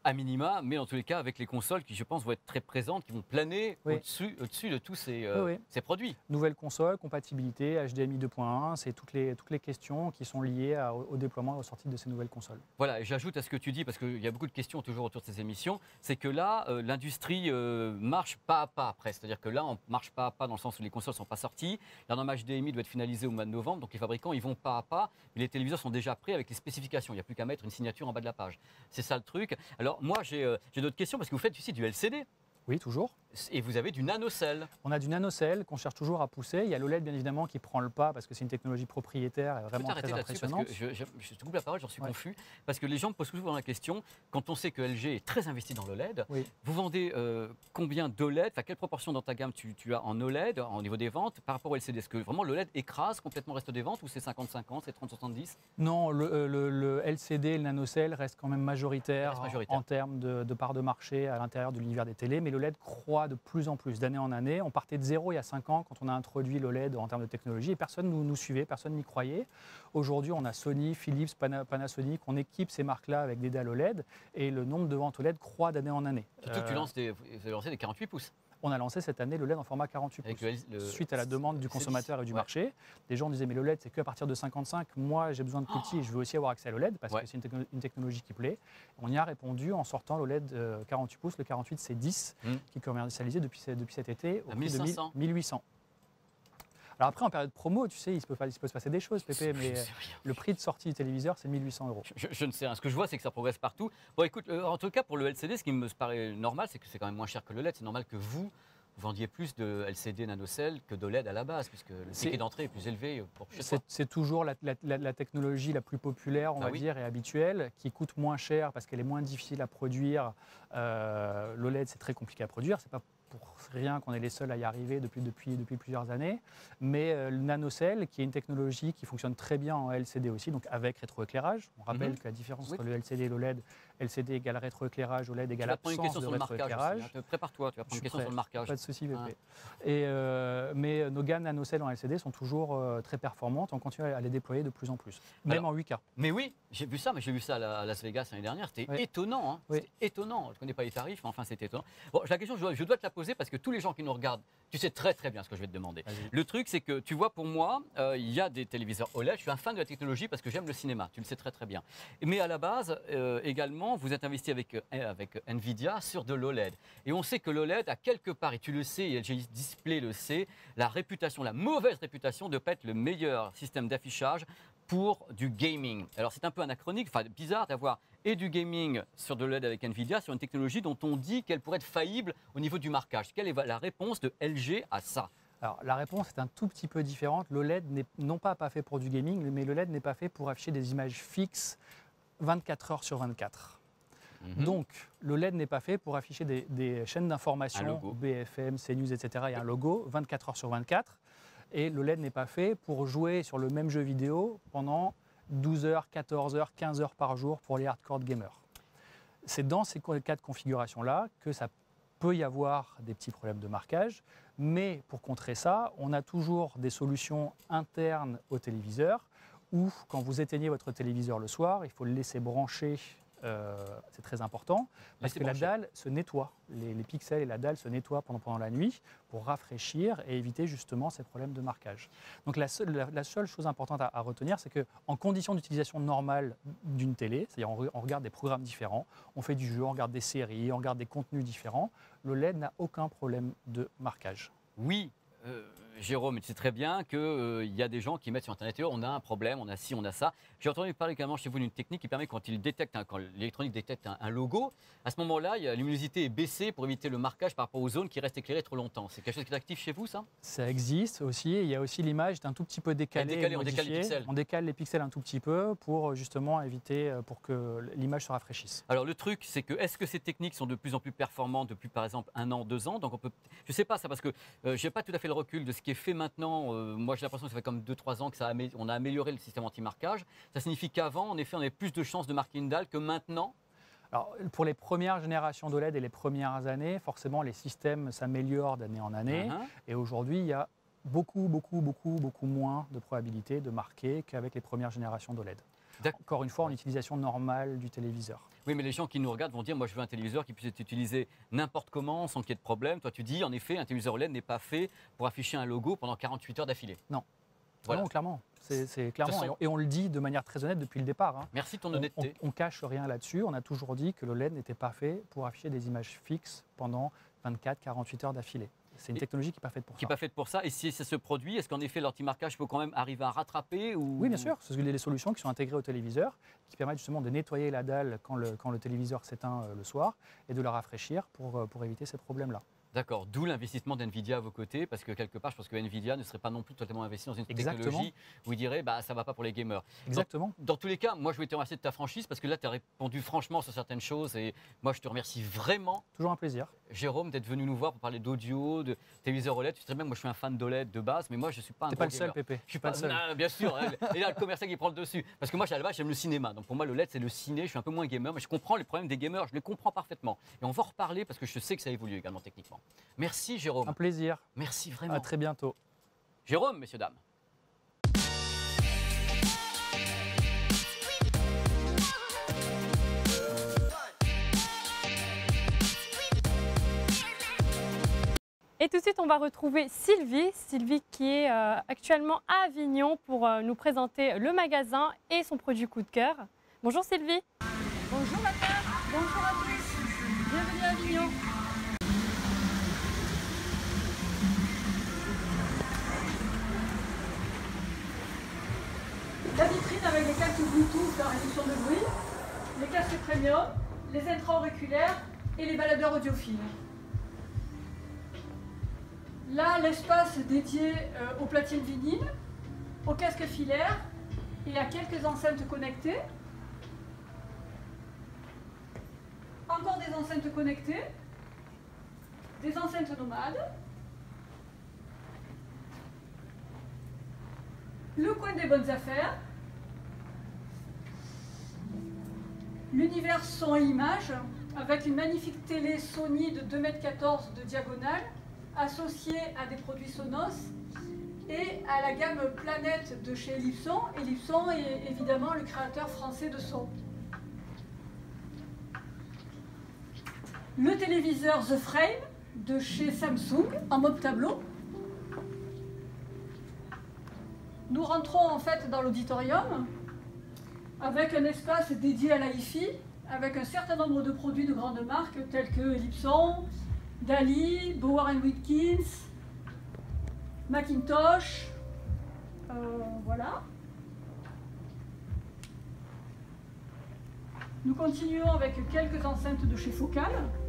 [SPEAKER 1] à minima, mais en tous les cas avec les consoles qui, je pense, vont être très présentes, qui vont planer
[SPEAKER 3] Oui.
[SPEAKER 1] au-dessus, au-dessus de tous ces, euh,
[SPEAKER 3] Oui, oui.
[SPEAKER 1] ces produits.
[SPEAKER 3] Nouvelle console, compatibilité, H D M I deux point un, c'est toutes les, toutes les questions qui sont liées à- au, au déploiement et aux sorties de ces nouvelles consoles.
[SPEAKER 1] Voilà, et j'ajoute à ce que tu dis, parce qu'il y a beaucoup de questions toujours autour de ces émissions, c'est que là, euh, l'industrie euh, marche pas à pas après. C'est-à-dire que là, on marche pas à pas dans le sens où les consoles ne sont pas sorties. La norme H D M I doit être finalisée au mois de novembre, donc les fabricants, ils vont pas à pas, mais les téléviseurs sont déjà prêts avec les spécifications. Il n'y a plus qu'à mettre une signature en bas de la page. C'est ça le truc. Alors moi, j'ai euh, j'ai d'autres questions, parce que vous faites aussi du L C D,
[SPEAKER 3] Oui, toujours.
[SPEAKER 1] et vous avez du nanocell.
[SPEAKER 3] On a du nanocell qu'on cherche toujours à pousser. Il y a l'O L E D bien évidemment qui prend le pas parce que c'est une technologie propriétaire et
[SPEAKER 1] Je peux
[SPEAKER 3] vraiment
[SPEAKER 1] t'arrêter
[SPEAKER 3] très
[SPEAKER 1] là-dessus parce
[SPEAKER 3] impressionnante.
[SPEAKER 1] que je, je- je te coupe la parole, j'en suis
[SPEAKER 3] Ouais.
[SPEAKER 1] confus. Parce que les gens me posent souvent la question, quand on sait que L G est très investi dans l'O L E D,
[SPEAKER 3] Oui.
[SPEAKER 1] vous vendez euh, combien d'O L E D, enfin quelle proportion dans ta gamme tu, tu as en O L E D, au niveau des ventes, par rapport au L C D? Est-ce que vraiment l'O L E D écrase complètement le reste des ventes ou c'est cinquante cinquante, c'est trente soixante-dix?
[SPEAKER 3] Non, le, euh, le- le L C D et le nanocell restent quand même majoritaires,
[SPEAKER 1] Reste majoritaire.
[SPEAKER 3] en, en termes de, de part de marché à l'intérieur de l'univers des télés, mais l'O L E D croît de plus en plus d'année en année. On partait de zéro il y a cinq ans quand on a introduit l'O L E D en termes de technologie et personne ne nous, nous suivait, personne n'y croyait. Aujourd'hui, on a Sony, Philips, Pana- Panasonic, on équipe ces marques-là avec des dalles O L E D et le nombre de ventes O L E D croît d'année en année.
[SPEAKER 1] Surtout que tu
[SPEAKER 3] Euh,
[SPEAKER 1] lances des, vous avez lancé des quarante-huit pouces.
[SPEAKER 3] On a lancé cette année l'O L E D en format quarante-huit
[SPEAKER 1] Avec
[SPEAKER 3] pouces.
[SPEAKER 1] le L- le-
[SPEAKER 3] Suite à la demande du
[SPEAKER 1] c'est
[SPEAKER 3] consommateur et du
[SPEAKER 1] ouais.
[SPEAKER 3] marché, les gens disaient mais l'O L E D c'est qu'à partir de cinquante-cinq, moi j'ai besoin de plus petit et je veux aussi avoir accès à l'O L E D parce
[SPEAKER 1] Ouais.
[SPEAKER 3] que c'est une, techno- une technologie qui plaît. On y a répondu en sortant l'O L E D euh, quarante-huit pouces, le quarante-huit c'est dix
[SPEAKER 1] Mm.
[SPEAKER 3] qui est commercialisé depuis, ce- depuis cet été au
[SPEAKER 1] À
[SPEAKER 3] prix de
[SPEAKER 1] mille cinq cents.
[SPEAKER 3] mille huit cents. Alors après en période promo, tu sais, il se peut, pas- il se peut se passer des choses Pépé,
[SPEAKER 1] Je
[SPEAKER 3] mais
[SPEAKER 1] ne
[SPEAKER 3] euh,
[SPEAKER 1] sais rien.
[SPEAKER 3] le prix de sortie du téléviseur c'est mille huit cents euros.
[SPEAKER 1] Je, je ne sais rien. Ce que je vois, c'est que ça progresse partout. Bon, écoute, euh, en tout cas, pour le L C D, ce qui me paraît normal, c'est que c'est quand même moins cher que le L E D. C'est normal que vous, vous vendiez plus de L C D nanocell que de L E D à la base, puisque le
[SPEAKER 3] C'est-
[SPEAKER 1] ticket d'entrée est plus élevé pour chez
[SPEAKER 3] C'est
[SPEAKER 1] toi.
[SPEAKER 3] c'est toujours la, la- la- la technologie la plus populaire, on
[SPEAKER 1] Ah
[SPEAKER 3] va
[SPEAKER 1] oui.
[SPEAKER 3] dire, et habituelle, qui coûte moins cher parce qu'elle est moins difficile à produire. Euh, L'O L E D, c'est très compliqué à produire. C'est pas pour rien qu'on est les seuls à y arriver depuis, depuis, depuis plusieurs années. Mais euh, le nanocell, qui est une technologie qui fonctionne très bien en L C D aussi, donc avec rétroéclairage. On rappelle
[SPEAKER 1] Mhm.
[SPEAKER 3] que la différence
[SPEAKER 1] Oui.
[SPEAKER 3] entre le L C D et l'O L E D, L C D égale rétroéclairage, O L E D
[SPEAKER 1] Tu
[SPEAKER 3] égale
[SPEAKER 1] vas prendre une
[SPEAKER 3] absence
[SPEAKER 1] question
[SPEAKER 3] de
[SPEAKER 1] sur le marquage aussi,
[SPEAKER 3] rétroéclairage.
[SPEAKER 1] hein. Te- Prépare-toi, tu vas
[SPEAKER 3] Je
[SPEAKER 1] prendre une
[SPEAKER 3] suis
[SPEAKER 1] question
[SPEAKER 3] prêt.
[SPEAKER 1] sur le marquage.
[SPEAKER 3] Pas de souci, Pépé.
[SPEAKER 1] Ah.
[SPEAKER 3] Et, euh, mais nos gammes nanocell en L C D sont toujours euh, très performantes. On continue à les déployer de plus en plus, même
[SPEAKER 1] Alors,
[SPEAKER 3] en huit K.
[SPEAKER 1] Mais oui, j'ai vu ça, mais j'ai vu ça à, la- à Las Vegas l'année dernière. C'était
[SPEAKER 3] Oui.
[SPEAKER 1] étonnant. Hein.
[SPEAKER 3] Oui.
[SPEAKER 1] C'était étonnant. Je ne connais pas les tarifs, mais enfin, c'était étonnant. Bon, j'ai la question, je dois, je dois te la poser parce que tous les gens qui nous regardent, tu sais très très bien ce que je vais te demander.
[SPEAKER 3] Vas-y.
[SPEAKER 1] Le truc, c'est que tu vois, pour moi, euh, il y a des téléviseurs O L E D. Je suis un fan de la technologie parce que j'aime le cinéma. Tu le sais très très bien. Mais à la base, euh, également, vous êtes investi avec, euh, avec Nvidia sur de l'O L E D. Et on sait que l'O L E D a quelque part, et tu le sais, et L G Display le sait, la réputation, la mauvaise réputation de ne pas être le meilleur système d'affichage pour du gaming. Alors c'est un peu anachronique, enfin bizarre d'avoir et du gaming sur de l'O L E D avec Nvidia sur une technologie dont on dit qu'elle pourrait être faillible au niveau du marquage. Quelle est la réponse de L G à ça?
[SPEAKER 3] Alors, la réponse est un tout petit peu différente. L'O L E D n'est non pas pas fait pour du gaming, mais l'O L E D n'est pas fait pour afficher des images fixes vingt-quatre heures sur vingt-quatre.
[SPEAKER 1] Mhm.
[SPEAKER 3] Donc, l'O L E D n'est pas fait pour afficher des, des chaînes
[SPEAKER 1] Un
[SPEAKER 3] d'information,
[SPEAKER 1] logo.
[SPEAKER 3] B F M, CNews, et cetera. Il y a un logo, vingt-quatre heures sur vingt-quatre. Et l'O L E D n'est pas fait pour jouer sur le même jeu vidéo pendant douze heures, quatorze heures, quinze heures par jour pour les hardcore gamers. C'est dans ces cas de configuration-là que ça peut y avoir des petits problèmes de marquage. Mais pour contrer ça, on a toujours des solutions internes au téléviseur où, quand vous éteignez votre téléviseur le soir, il faut le laisser brancher. Euh, c'est très important parce
[SPEAKER 1] Laissez
[SPEAKER 3] que la
[SPEAKER 1] brancher.
[SPEAKER 3] dalle se nettoie. Les, les pixels et la dalle se nettoient pendant, pendant la nuit pour rafraîchir et éviter justement ces problèmes de marquage. Donc la seule, la, la seule chose importante à, à retenir, c'est qu'en conditions d'utilisation normale d'une télé, c'est-à-dire on, re- on regarde des programmes différents, on fait du jeu, on regarde des séries, on regarde des contenus différents, l'O L E D n'a aucun problème de marquage.
[SPEAKER 1] Oui, euh, Jérôme, tu sais très bien qu'il euh, y a des gens qui mettent sur Internet, on a un problème, on a ci, on a ça. J'ai entendu parler également chez vous d'une technique qui permet, quand il détecte, un- quand l'électronique détecte un, un logo, à ce moment-là, il y a- luminosité est baissée pour éviter le marquage par rapport aux zones qui restent éclairées trop longtemps. C'est quelque chose qui est actif chez vous, ça?
[SPEAKER 3] Ça existe aussi. Il y a aussi l'image est un tout petit peu décalée.
[SPEAKER 1] décalée,
[SPEAKER 3] et
[SPEAKER 1] on décale les
[SPEAKER 3] modifiée.
[SPEAKER 1] pixels.
[SPEAKER 3] On décale les pixels un tout petit peu pour justement éviter, euh, pour que l'image se rafraîchisse.
[SPEAKER 1] Alors le truc, c'est que est-ce que ces techniques sont de plus en plus performantes depuis par exemple un an, deux ans? Donc on peut, je sais pas ça parce que euh, j'ai pas tout à fait le recul de ce qui est fait maintenant. Euh, moi j'ai l'impression que ça fait comme deux trois ans que ça a amé- on a amélioré le système anti-marquage. Ça signifie qu'avant, en effet, on avait plus de chances de marquer une dalle que maintenant.
[SPEAKER 3] Alors, pour les premières générations d'O L E D et les premières années, forcément, les systèmes s'améliorent d'année en année.
[SPEAKER 1] Uh-huh.
[SPEAKER 3] Et aujourd'hui, il y a beaucoup, beaucoup, beaucoup, beaucoup moins de probabilités de marquer qu'avec les premières générations d'O L E D. Encore une fois, en utilisation normale du téléviseur.
[SPEAKER 1] Oui, mais les gens qui nous regardent vont dire, moi je veux un téléviseur qui puisse être utilisé n'importe comment, sans qu'il y ait de problème. Toi tu dis, en effet, un téléviseur O L E D n'est pas fait pour afficher un logo pendant quarante-huit heures d'affilée.
[SPEAKER 3] Non.
[SPEAKER 1] Voilà.
[SPEAKER 3] Non, clairement. C'est clairement.
[SPEAKER 1] façon,
[SPEAKER 3] et on le dit de manière très honnête depuis le départ. Hein.
[SPEAKER 1] Merci de ton
[SPEAKER 3] On,
[SPEAKER 1] honnêteté.
[SPEAKER 3] on, on cache rien là-dessus. On a toujours dit que l'O L E D n'était pas fait pour afficher des images fixes pendant vingt-quatre à quarante-huit heures d'affilée. C'est une
[SPEAKER 1] Et
[SPEAKER 3] technologie qui n'est pas faite pour
[SPEAKER 1] Qui n'est
[SPEAKER 3] ça.
[SPEAKER 1] pas faite pour ça. Et si ça se produit, est-ce qu'en effet l'anti-marquage peut quand même arriver à rattraper ou...
[SPEAKER 3] Oui, bien sûr. Ce sont des solutions qui sont intégrées au téléviseur, qui permettent justement de nettoyer la dalle quand le, quand le téléviseur s'éteint euh, le soir et de la rafraîchir pour, euh, pour éviter ces problèmes-là.
[SPEAKER 1] D'accord, d'où l'investissement d'NVIDIA à vos côtés, parce que quelque part, je pense que NVIDIA ne serait pas non plus totalement investi dans une
[SPEAKER 3] Exactement.
[SPEAKER 1] technologie où il dirait bah, ça ne va pas pour les gamers.
[SPEAKER 3] Exactement.
[SPEAKER 1] Dans, dans tous les cas, moi je voulais te remercier de ta franchise, parce que là tu as répondu franchement sur certaines choses, et moi je te remercie vraiment,
[SPEAKER 3] Toujours un plaisir.
[SPEAKER 1] Jérôme, d'être venu nous voir pour parler d'audio, de téléviseur O L E D. Tu sais bien que moi je suis un fan d'O L E D de base, mais moi je ne suis pas un
[SPEAKER 3] T'es
[SPEAKER 1] gros
[SPEAKER 3] pas le seul,
[SPEAKER 1] gamer.
[SPEAKER 3] Pépé.
[SPEAKER 1] Je suis pas,
[SPEAKER 3] le seul.
[SPEAKER 1] Non, bien sûr, hein, et là le commercial qui prend le dessus. Parce que moi à la base j'aime le cinéma, donc pour moi le L E D c'est le ciné, je suis un peu moins gamer, mais je comprends les problèmes des gamers, je les comprends parfaitement. Et on va en reparler parce que je sais que ça évolue également techniquement. Merci Jérôme.
[SPEAKER 3] Un plaisir.
[SPEAKER 1] Merci vraiment.
[SPEAKER 3] À très bientôt.
[SPEAKER 1] Jérôme, messieurs, dames.
[SPEAKER 2] Et tout de suite, on va retrouver Sylvie. Sylvie qui est euh, actuellement à Avignon pour euh, nous présenter le magasin et son produit coup de cœur. Bonjour Sylvie.
[SPEAKER 4] Bonjour la Terre, bonjour à tous. Bienvenue à Avignon. La vitrine avec les casques Bluetooth à réduction de bruit, les casques premium, les intra-auriculaires et les baladeurs audiophiles. Là, l'espace dédié euh, aux platines vinyles, aux casques filaires et à quelques enceintes connectées. Encore des enceintes connectées, des enceintes nomades. Le coin des bonnes affaires. L'univers son et image avec une magnifique télé Sony de deux mètres quatorze de diagonale associée à des produits Sonos et à la gamme Planète de chez Ellipson. Ellipson est évidemment le créateur français de son. Le téléviseur The Frame de chez Samsung en mode tableau. Nous rentrons en fait dans l'auditorium avec un espace dédié à la hi-fi, avec un certain nombre de produits de grandes marques tels que Ellipson, Dali, Bauer and Wilkins, Macintosh, euh, voilà. Nous continuons avec quelques enceintes de chez Focal.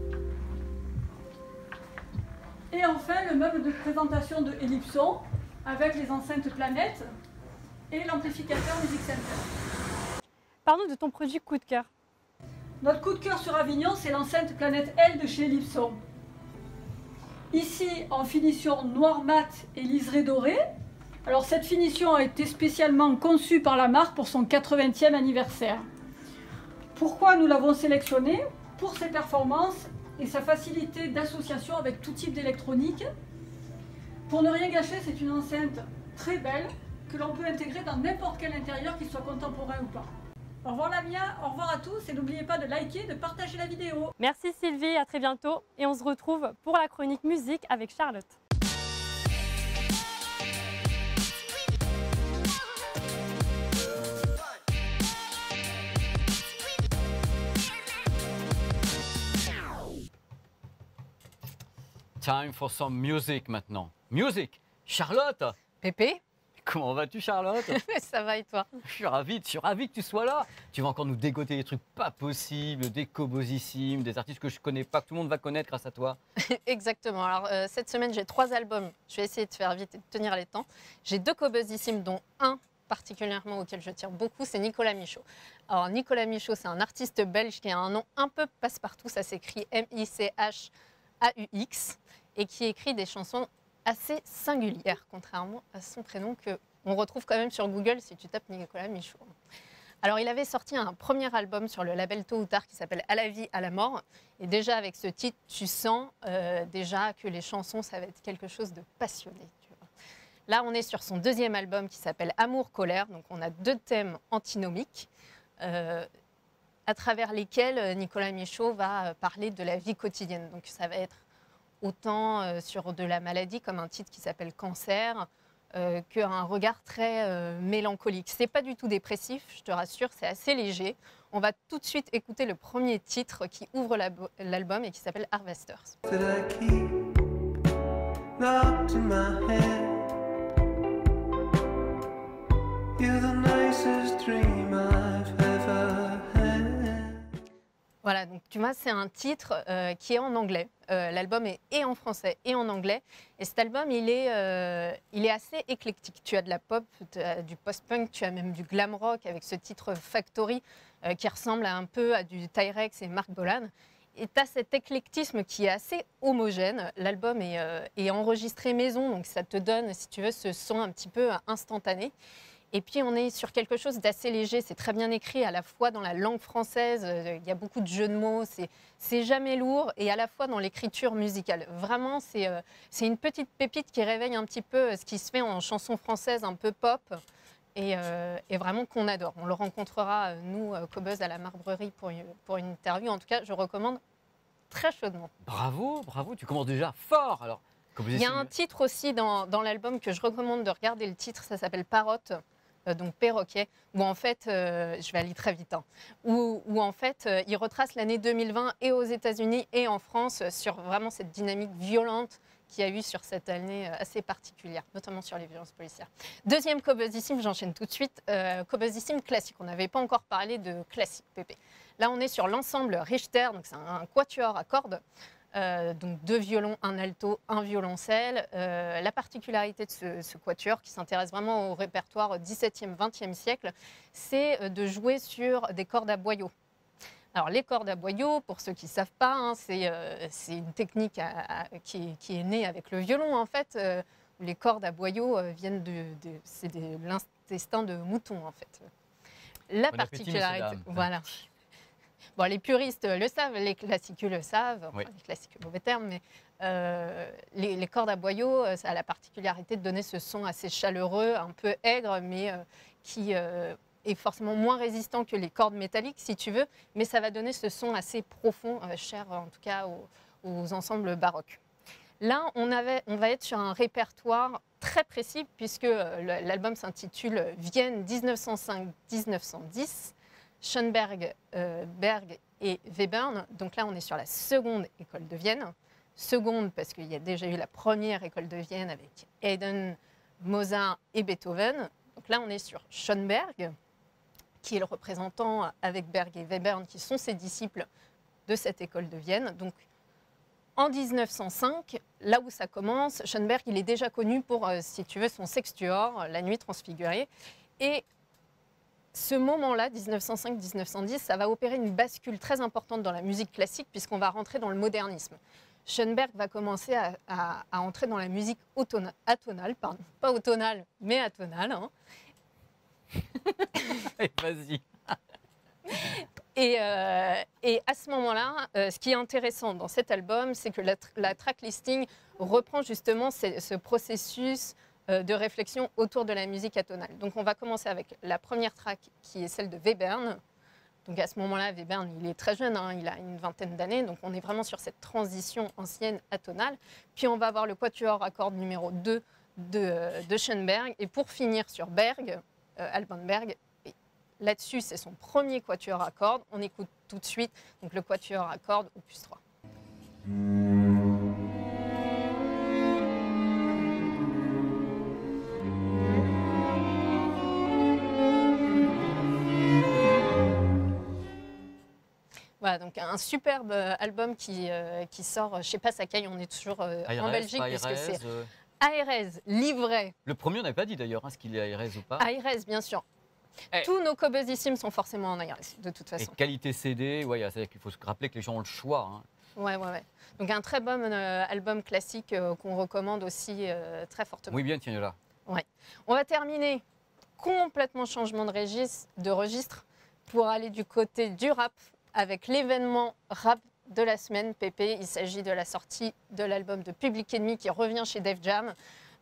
[SPEAKER 4] Et enfin, le meuble de présentation de Ellipson avec les enceintes Planète et l'amplificateur Music Center.
[SPEAKER 2] Parlons de ton produit coup de cœur.
[SPEAKER 4] Notre coup de cœur sur Avignon, c'est l'enceinte Planète L de chez Ellipson. Ici, en finition noir mat et liseré doré. Alors, cette finition a été spécialement conçue par la marque pour son quatre-vingtième anniversaire. Pourquoi nous l'avons sélectionnée? Pour ses performances et sa facilité d'association avec tout type d'électronique. Pour ne rien gâcher, c'est une enceinte très belle que l'on peut intégrer dans n'importe quel intérieur, qu'il soit contemporain ou pas. Au revoir Lamia, au revoir à tous et n'oubliez pas de liker et de partager la vidéo.
[SPEAKER 2] Merci Sylvie, à très bientôt. Et on se retrouve pour la chronique musique avec Charlotte.
[SPEAKER 1] Time for some music maintenant. Music. Charlotte,
[SPEAKER 5] Pépé,
[SPEAKER 1] comment vas-tu Charlotte?
[SPEAKER 5] ça va et toi?
[SPEAKER 1] Je suis ravi, je suis ravi que tu sois là. Tu vas encore nous dégoter des trucs pas possibles, des cobosissimes, des artistes que je connais pas, que tout le monde va connaître grâce à toi.
[SPEAKER 5] Exactement. Alors euh, cette semaine, j'ai trois albums. Je vais essayer de faire vite et de tenir les temps. J'ai deux cobosissimes, dont un particulièrement auquel je tire beaucoup, c'est Nicolas Michaud. Alors Nicolas Michaud, c'est un artiste belge qui a un nom un peu passe-partout. Ça s'écrit M I C H A U X et qui écrit des chansons assez singulières, contrairement à son prénom que on retrouve quand même sur Google si tu tapes Nicolas Michaud. Alors il avait sorti un premier album sur le label Tôt ou Tard qui s'appelle À la vie, à la mort. Et déjà avec ce titre, tu sens euh, déjà que les chansons, ça va être quelque chose de passionné. Tu vois. Là, on est sur son deuxième album qui s'appelle Amour, colère. Donc, on a deux thèmes antinomiques euh, à travers lesquels Nicolas Michaud va parler de la vie quotidienne. Donc, ça va être autant euh, sur de la maladie, comme un titre qui s'appelle Cancer, euh, qu'un regard très euh, mélancolique. Ce n'est pas du tout dépressif, je te rassure, c'est assez léger. On va tout de suite écouter le premier titre qui ouvre l'album et qui s'appelle Harvesters. Voilà, donc tu vois, c'est un titre euh, qui est en anglais. Euh, L'album est et en français et en anglais. Et cet album, il est, euh, il est assez éclectique. Tu as de la pop, tu as du post-punk, tu as même du glam rock avec ce titre Factory euh, qui ressemble un peu à du Tyrex et Marc Bolan. Et tu as cet éclectisme qui est assez homogène. L'album est, euh, est enregistré maison, donc ça te donne, si tu veux, ce son un petit peu instantané. Et puis, on est sur quelque chose d'assez léger. C'est très bien écrit, à la fois dans la langue française. Il y a beaucoup de jeux de mots. C'est jamais lourd. Et à la fois dans l'écriture musicale. Vraiment, c'est euh, une petite pépite qui réveille un petit peu ce qui se fait en chanson française un peu pop. Et, euh, et vraiment qu'on adore. On le rencontrera, nous, Cobuzz, à la Marbrerie pour une, pour une interview. En tout cas, je recommande très chaudement.
[SPEAKER 1] Bravo, bravo. Tu commences déjà fort. Alors,
[SPEAKER 5] il y a un titre aussi dans, dans l'album que je recommande de regarder. Le titre, ça s'appelle Parotte. Donc Perroquet, où en fait, euh, je vais aller très vite, hein, où, où en fait, euh, il retrace l'année deux mille vingt et aux États-Unis et en France sur vraiment cette dynamique violente qu'il y a eu sur cette année assez particulière, notamment sur les violences policières. Deuxième Cobuzzissime, j'enchaîne tout de suite, euh, Cobuzzissime classique. On n'avait pas encore parlé de classique, Pépé. Là, on est sur l'ensemble Richter, donc c'est un, un quatuor à cordes. Euh, donc deux violons, un alto, un violoncelle. Euh, la particularité de ce, ce quatuor, qui s'intéresse vraiment au répertoire dix-septième, vingtième siècle, c'est de jouer sur des cordes à boyaux. Alors les cordes à boyaux, pour ceux qui ne savent pas, hein, c'est euh, une technique à, à, qui, qui est née avec le violon en fait. Euh, les cordes à boyaux euh, viennent de, de, c'est de l'intestin de mouton en fait. La
[SPEAKER 1] bon
[SPEAKER 5] particularité,
[SPEAKER 1] appétit,
[SPEAKER 5] voilà. Bon, les puristes le savent, les classicus le savent, enfin,
[SPEAKER 1] oui.
[SPEAKER 5] Les classiques, mauvais terme, mais euh, les, les cordes à boyaux, ça a la particularité de donner ce son assez chaleureux, un peu aigre, mais euh, qui euh, est forcément moins résistant que les cordes métalliques, si tu veux, mais ça va donner ce son assez profond, euh, cher en tout cas aux, aux ensembles baroques. Là, on, avait, on va être sur un répertoire très précis, puisque euh, l'album s'intitule Vienne mille neuf cent cinq à mille neuf cent dix. Schoenberg, euh, Berg et Webern. Donc là, on est sur la seconde école de Vienne. Seconde parce qu'il y a déjà eu la première école de Vienne avec Haydn, Mozart et Beethoven. Donc là, on est sur Schoenberg, qui est le représentant avec Berg et Webern, qui sont ses disciples de cette école de Vienne. Donc en mille neuf cent cinq, là où ça commence, Schoenberg, il est déjà connu pour, euh, si tu veux, son sextuor, La Nuit transfigurée. Et ce moment-là, mille neuf cent cinq à mille neuf cent dix, ça va opérer une bascule très importante dans la musique classique puisqu'on va rentrer dans le modernisme. Schoenberg va commencer à, à, à entrer dans la musique atonale, pardon, pas automnale, mais atonale. Hein.
[SPEAKER 1] Vas-y.
[SPEAKER 5] Et, euh, et à ce moment-là, euh, ce qui est intéressant dans cet album, c'est que la, la track listing reprend justement ce, ce processus de réflexion autour de la musique atonale. Donc on va commencer avec la première track qui est celle de Webern. Donc à ce moment-là, Webern, il est très jeune, hein, il a une vingtaine d'années, donc on est vraiment sur cette transition ancienne atonale. Puis on va avoir le quatuor à cordes numéro deux de, de Schoenberg. Et pour finir sur Berg, euh, Alban Berg, là-dessus c'est son premier quatuor à cordes. On écoute tout de suite donc, le quatuor à cordes opus trois. Voilà, donc un superbe album qui, euh, qui sort chez Passacaille. On est toujours euh,
[SPEAKER 1] A R S,
[SPEAKER 5] en Belgique, puisque c'est
[SPEAKER 1] euh...
[SPEAKER 5] A R S, livret.
[SPEAKER 1] Le premier, on n'avait pas dit d'ailleurs, hein, ce qu'il est A R S ou pas.
[SPEAKER 5] A R S, bien sûr. Eh. Tous nos Cobuzzissimes sont forcément en A R S, de toute façon.
[SPEAKER 1] Et qualité C D, ouais, il faut se rappeler que les gens ont le choix. Hein.
[SPEAKER 5] Ouais, ouais, ouais. Donc un très bon euh, album classique euh, qu'on recommande aussi euh, très fortement.
[SPEAKER 1] Oui, bien, tiens là.
[SPEAKER 5] Ouais. On va terminer complètement changement de registre, de registre pour aller du côté du rap avec l'événement rap de la semaine, Pépé. Il s'agit de la sortie de l'album de Public Enemy qui revient chez Def Jam.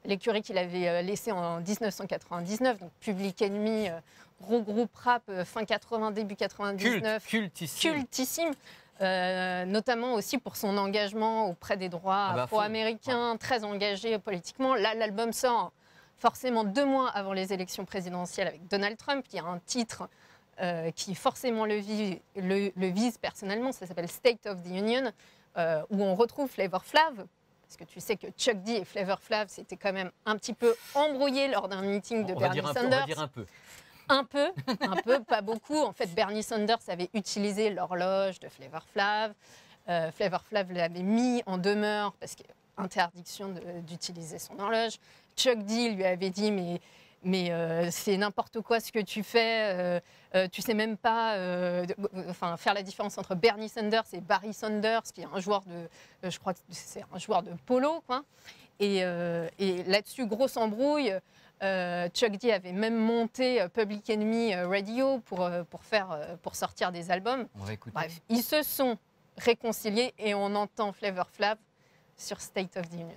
[SPEAKER 5] l'écurie qu'il avait euh, laissée en mille neuf cent quatre-vingt-dix-neuf, donc Public Enemy, euh, gros groupe rap euh, fin quatre-vingts, début quatre-vingt-dix-neuf,
[SPEAKER 1] Culte, cultissime.
[SPEAKER 5] cultissime, euh, notamment aussi pour son engagement auprès des droits
[SPEAKER 1] Ah bah,
[SPEAKER 5] afro-américains, très engagé politiquement. Là, l'album sort forcément deux mois avant les élections présidentielles avec Donald Trump. Il y a un titre euh, qui forcément le, vise, le, le vise personnellement, ça s'appelle State of the Union, euh, où on retrouve Flavor Flav, parce que tu sais que Chuck D et Flavor Flav s'étaient quand même un petit peu embrouillés lors d'un meeting de
[SPEAKER 1] on va
[SPEAKER 5] Bernie
[SPEAKER 1] dire un peu,
[SPEAKER 5] Sanders.
[SPEAKER 1] on va dire un peu.
[SPEAKER 5] Un peu, un peu, pas beaucoup. En fait, Bernie Sanders avait utilisé l'horloge de Flavor Flav. Euh, Flavor Flav l'avait mis en demeure parce qu'il y a interdiction d'utiliser son horloge. Chuck D lui avait dit mais, mais euh, c'est n'importe quoi ce que tu fais. Euh, euh, tu sais même pas euh, de, enfin, faire la différence entre Bernie Sanders et Barry Sanders, qui est un joueur de, euh, je crois que c'est un joueur de polo, quoi. Et, euh, et là-dessus, grosse embrouille. Euh, Chuck D avait même monté euh, Public Enemy euh, Radio pour, euh, pour, faire, euh, pour sortir des albums.
[SPEAKER 1] On va écouter.
[SPEAKER 5] Bref, ils se sont réconciliés et on entend Flavor Flav sur State of the Union.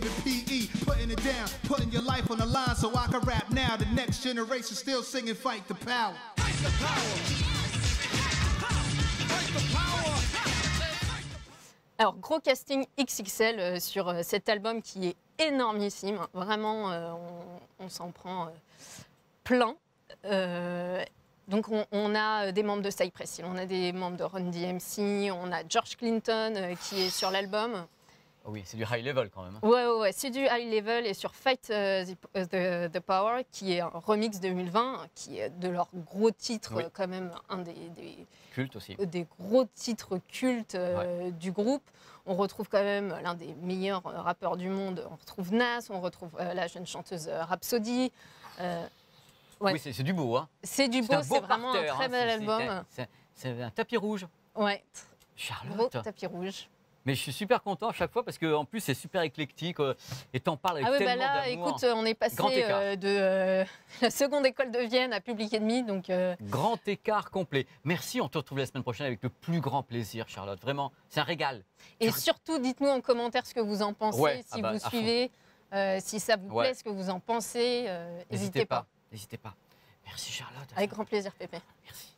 [SPEAKER 5] Alors, gros casting X X L euh, sur euh, cet album qui est énormissime. Vraiment, euh, on, on s'en prend euh, plein. Euh, donc, on, on a des membres de Cypress Hill, on a des membres de Run D M C, on a George Clinton euh, qui est sur l'album.
[SPEAKER 1] Oh oui, c'est du high level quand même. Hein.
[SPEAKER 5] Ouais, ouais, ouais, c'est du high level et sur Fight uh, the, the, the Power, qui est un remix deux mille vingt, qui est de leur gros titre,
[SPEAKER 1] Oui.
[SPEAKER 5] euh, quand même un des, des,
[SPEAKER 1] Culte aussi.
[SPEAKER 5] des gros titres cultes euh,
[SPEAKER 1] Ouais.
[SPEAKER 5] du groupe. On retrouve quand même l'un des meilleurs euh, rappeurs du monde. On retrouve Nas, on retrouve euh, la jeune chanteuse euh, Rhapsody. Euh, ouais.
[SPEAKER 1] Oui, c'est c'est du beau. Hein.
[SPEAKER 5] C'est du
[SPEAKER 1] C'est
[SPEAKER 5] beau,
[SPEAKER 1] un
[SPEAKER 5] c'est
[SPEAKER 1] beau
[SPEAKER 5] vraiment un
[SPEAKER 1] parterre,
[SPEAKER 5] très
[SPEAKER 1] hein.
[SPEAKER 5] bel
[SPEAKER 1] C'est- c'est-
[SPEAKER 5] album.
[SPEAKER 1] c'est- C'est un tapis rouge.
[SPEAKER 5] Ouais,
[SPEAKER 1] Charlotte.
[SPEAKER 5] gros tapis rouge.
[SPEAKER 1] Mais je suis super content à chaque fois parce qu'en plus c'est super éclectique euh, et t'en parles avec
[SPEAKER 5] Ah oui, bah
[SPEAKER 1] tellement
[SPEAKER 5] là,
[SPEAKER 1] d'amour.
[SPEAKER 5] écoute, on est passé
[SPEAKER 1] Grand écart.
[SPEAKER 5] euh, de euh, la seconde école de Vienne à Public Enemy, donc... euh,
[SPEAKER 1] Grand écart complet. Merci, on te retrouve la semaine prochaine avec le plus grand plaisir, Charlotte. Vraiment, c'est un régal.
[SPEAKER 5] Et
[SPEAKER 1] Tu-
[SPEAKER 5] surtout, dites-nous en commentaire ce que vous en pensez,
[SPEAKER 1] Ouais,
[SPEAKER 5] si
[SPEAKER 1] ah bah,
[SPEAKER 5] vous
[SPEAKER 1] à fond.
[SPEAKER 5] suivez, euh, si ça vous
[SPEAKER 1] Ouais.
[SPEAKER 5] plaît, ce que vous en pensez. euh, N'hésitez pas.
[SPEAKER 1] N'hésitez pas. Merci Charlotte.
[SPEAKER 5] Avec grand plaisir, Pépé.
[SPEAKER 1] Merci.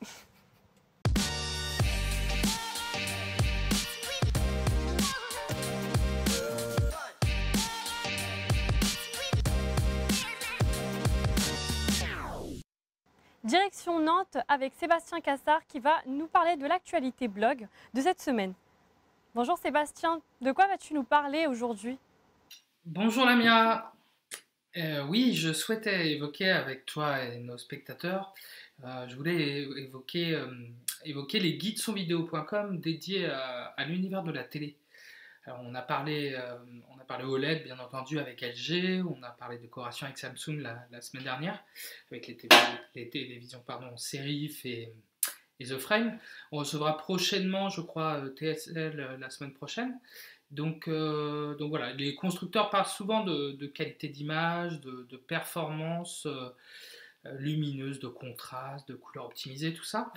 [SPEAKER 2] Direction Nantes avec Sébastien Cassard qui va nous parler de l'actualité blog de cette semaine. Bonjour Sébastien, de quoi vas-tu nous parler aujourd'hui?
[SPEAKER 6] Bonjour Lamia. Euh, oui, je souhaitais évoquer avec toi et nos spectateurs, euh, je voulais é- évoquer, euh, évoquer les guides son vidéo point com dédiés à, à l'univers de la télé. Alors, on a parlé, euh, on a parlé O L E D bien entendu avec L G, on a parlé décoration avec Samsung la, la semaine dernière, avec les, télé- les télévisions pardon, Serif et, et The Frame. On recevra prochainement, je crois, euh, T S L euh, la semaine prochaine. Donc, euh, donc voilà, les constructeurs parlent souvent de, de qualité d'image, de, de performance euh, euh, lumineuse, de contraste, de couleurs optimisées, tout ça,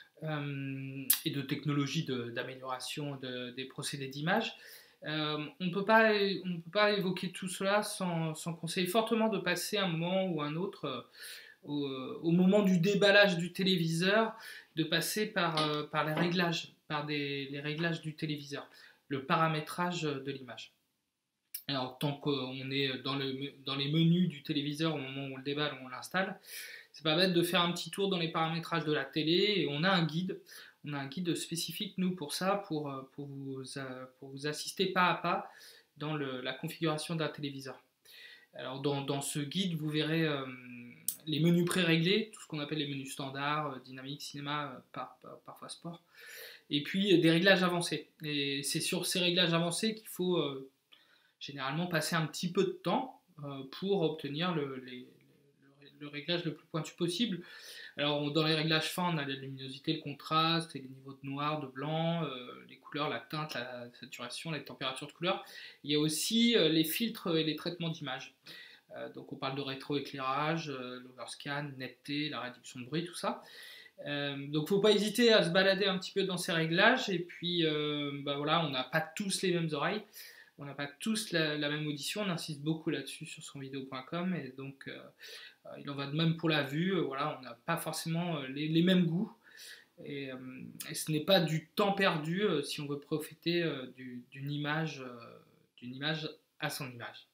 [SPEAKER 6] euh, et de technologie de- d'amélioration de, des procédés d'image. Euh, on ne peut pas, on ne peut pas évoquer tout cela sans, sans conseiller fortement de passer un moment ou un autre, euh, au, au moment du déballage du téléviseur, de passer par, euh, par les réglages, par des, les réglages du téléviseur, le paramétrage de l'image. Alors, tant qu'on est dans, le, dans les menus du téléviseur au moment où on le déballe, où on l'installe, c'est pas bête de faire un petit tour dans les paramétrages de la télé, et on a un guide, on a un guide spécifique, nous, pour ça, pour, pour, vous, pour vous assister pas à pas dans le, la configuration d'un téléviseur. Alors, dans, dans ce guide, vous verrez euh, les menus pré-réglés, tout ce qu'on appelle les menus standards, euh, dynamique, cinéma, euh, par, par, parfois sport, et puis des réglages avancés. Et c'est sur ces réglages avancés qu'il faut euh, généralement passer un petit peu de temps euh, pour obtenir le, les, le, le réglage le plus pointu possible. Alors on, dans les réglages fins, on a la luminosité, le contraste, et les niveaux de noir, de blanc, euh, les couleurs, la teinte, la saturation, la température de couleur. Il y a aussi euh, les filtres et les traitements d'image. Euh, donc on parle de rétroéclairage, euh, l'overscan, netteté, la réduction de bruit, tout ça. Euh, donc il ne faut pas hésiter à se balader un petit peu dans ces réglages, et puis euh, bah voilà, on n'a pas tous les mêmes oreilles, on n'a pas tous la, la même audition, on insiste beaucoup là-dessus sur son vidéo point com, et donc euh, il en va de même pour la vue, voilà, on n'a pas forcément les, les mêmes goûts, et, euh, et ce n'est pas du temps perdu euh, si on veut profiter euh, du, d'une image, euh, d'une image à son image.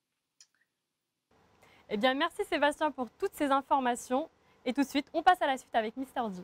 [SPEAKER 2] Eh bien, merci Sébastien pour toutes ces informations. Et tout de suite, on passe à la suite avec Mister D.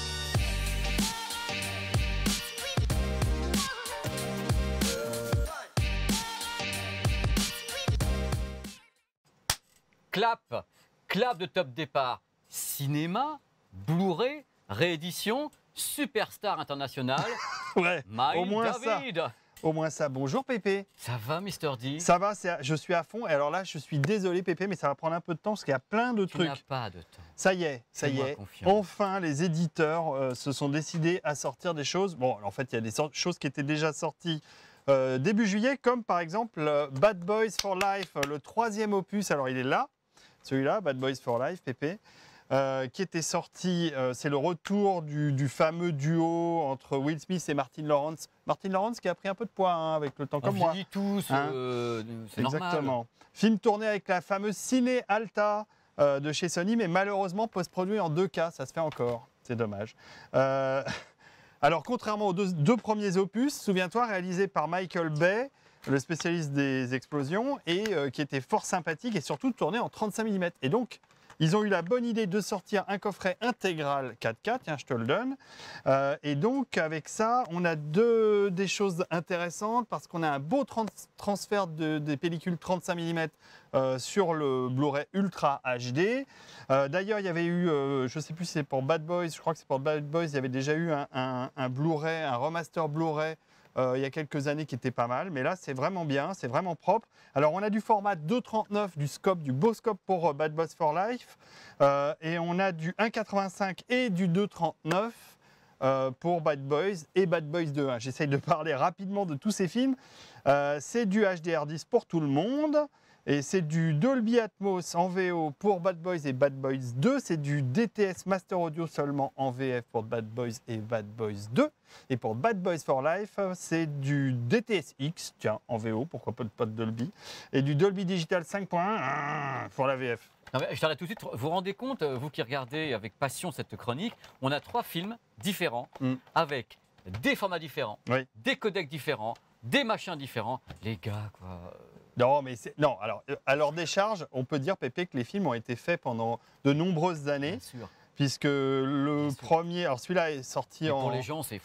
[SPEAKER 1] Clap, clap de top départ. Cinéma, Blu-ray, réédition, superstar international.
[SPEAKER 7] Ouais,
[SPEAKER 1] Mike
[SPEAKER 7] au moins
[SPEAKER 1] David.
[SPEAKER 7] ça. Au moins ça. Bonjour Pépé.
[SPEAKER 1] Ça va, Mister D?
[SPEAKER 7] Ça va, c'est- je suis à fond. Et alors là, je suis désolé Pépé, mais ça va prendre un peu de temps parce qu'il y a plein de
[SPEAKER 1] Tu n'as
[SPEAKER 7] trucs.
[SPEAKER 1] pas de temps.
[SPEAKER 7] Ça y est, ça y
[SPEAKER 1] Fais-moi
[SPEAKER 7] est.
[SPEAKER 1] confiance.
[SPEAKER 7] Enfin, les éditeurs euh, se sont décidés à sortir des choses. Bon, en fait, il y a des sortes- choses qui étaient déjà sorties euh, début juillet, comme par exemple euh, Bad Boys for Life, euh, le troisième opus. Alors, il est là, celui-là, Bad Boys for Life, Pépé. Euh, qui était sorti, euh, c'est le retour du, du fameux duo entre Will Smith et Martin Lawrence. Martin Lawrence qui a pris un peu de poids hein, avec le temps,
[SPEAKER 1] On
[SPEAKER 7] comme moi.
[SPEAKER 1] vieillit tous,
[SPEAKER 7] Hein
[SPEAKER 1] euh, c'est normal.
[SPEAKER 7] Exactement. Film tourné avec la fameuse Ciné Alta euh, de chez Sony, mais malheureusement post-produit en deux K, ça se fait encore. C'est dommage. Euh, alors, contrairement aux deux, deux premiers opus, souviens-toi, réalisé par Michael Bay, le spécialiste des explosions, et euh, qui était fort sympathique et surtout tourné en trente-cinq millimètres. Et donc, ils ont eu la bonne idée de sortir un coffret intégral quatre K, tiens, je te le donne. Euh, et donc, avec ça, on a deux, des choses intéressantes parce qu'on a un beau trans transfert de, des pellicules trente-cinq millimètres euh, sur le Blu-ray Ultra H D. Euh, D'ailleurs, il y avait eu, euh, je ne sais plus si c'est pour Bad Boys, je crois que c'est pour Bad Boys, il y avait déjà eu un, un, un Blu-ray, un remaster Blu-ray Euh, il y a quelques années qui était pas mal, mais là c'est vraiment bien, c'est vraiment propre. Alors on a du format deux trente-neuf, du scope, du beau scope pour euh, Bad Boys for Life, euh, et on a du un quatre-vingt-cinq et du deux trente-neuf euh, pour Bad Boys et Bad Boys deux. Hein. J'essaye de parler rapidement de tous ces films. Euh, c'est du H D R dix pour tout le monde. Et c'est du Dolby Atmos en V O pour Bad Boys et Bad Boys deux. C'est du D T S Master Audio seulement en V F pour Bad Boys et Bad Boys deux. Et pour Bad Boys for Life, c'est du D T S X, tiens, en V O, pourquoi pas de, pas de Dolby. Et du Dolby Digital cinq point un pour la V F.
[SPEAKER 1] Non, mais je t'arrête tout de suite. Vous vous rendez compte, vous qui regardez avec passion cette chronique, on a trois films différents,
[SPEAKER 7] Mm.
[SPEAKER 1] avec des formats différents,
[SPEAKER 7] Oui.
[SPEAKER 1] des codecs différents, des machins différents. Les gars, quoi.
[SPEAKER 7] Non, mais c'est. Non, alors, euh, à leur décharge, on peut dire, Pépé, que les films ont été faits pendant de nombreuses années,
[SPEAKER 1] Bien sûr.
[SPEAKER 7] puisque le
[SPEAKER 1] Bien sûr.
[SPEAKER 7] premier. Alors, celui-là est sorti
[SPEAKER 1] Mais
[SPEAKER 7] en.
[SPEAKER 1] pour les gens, c'est.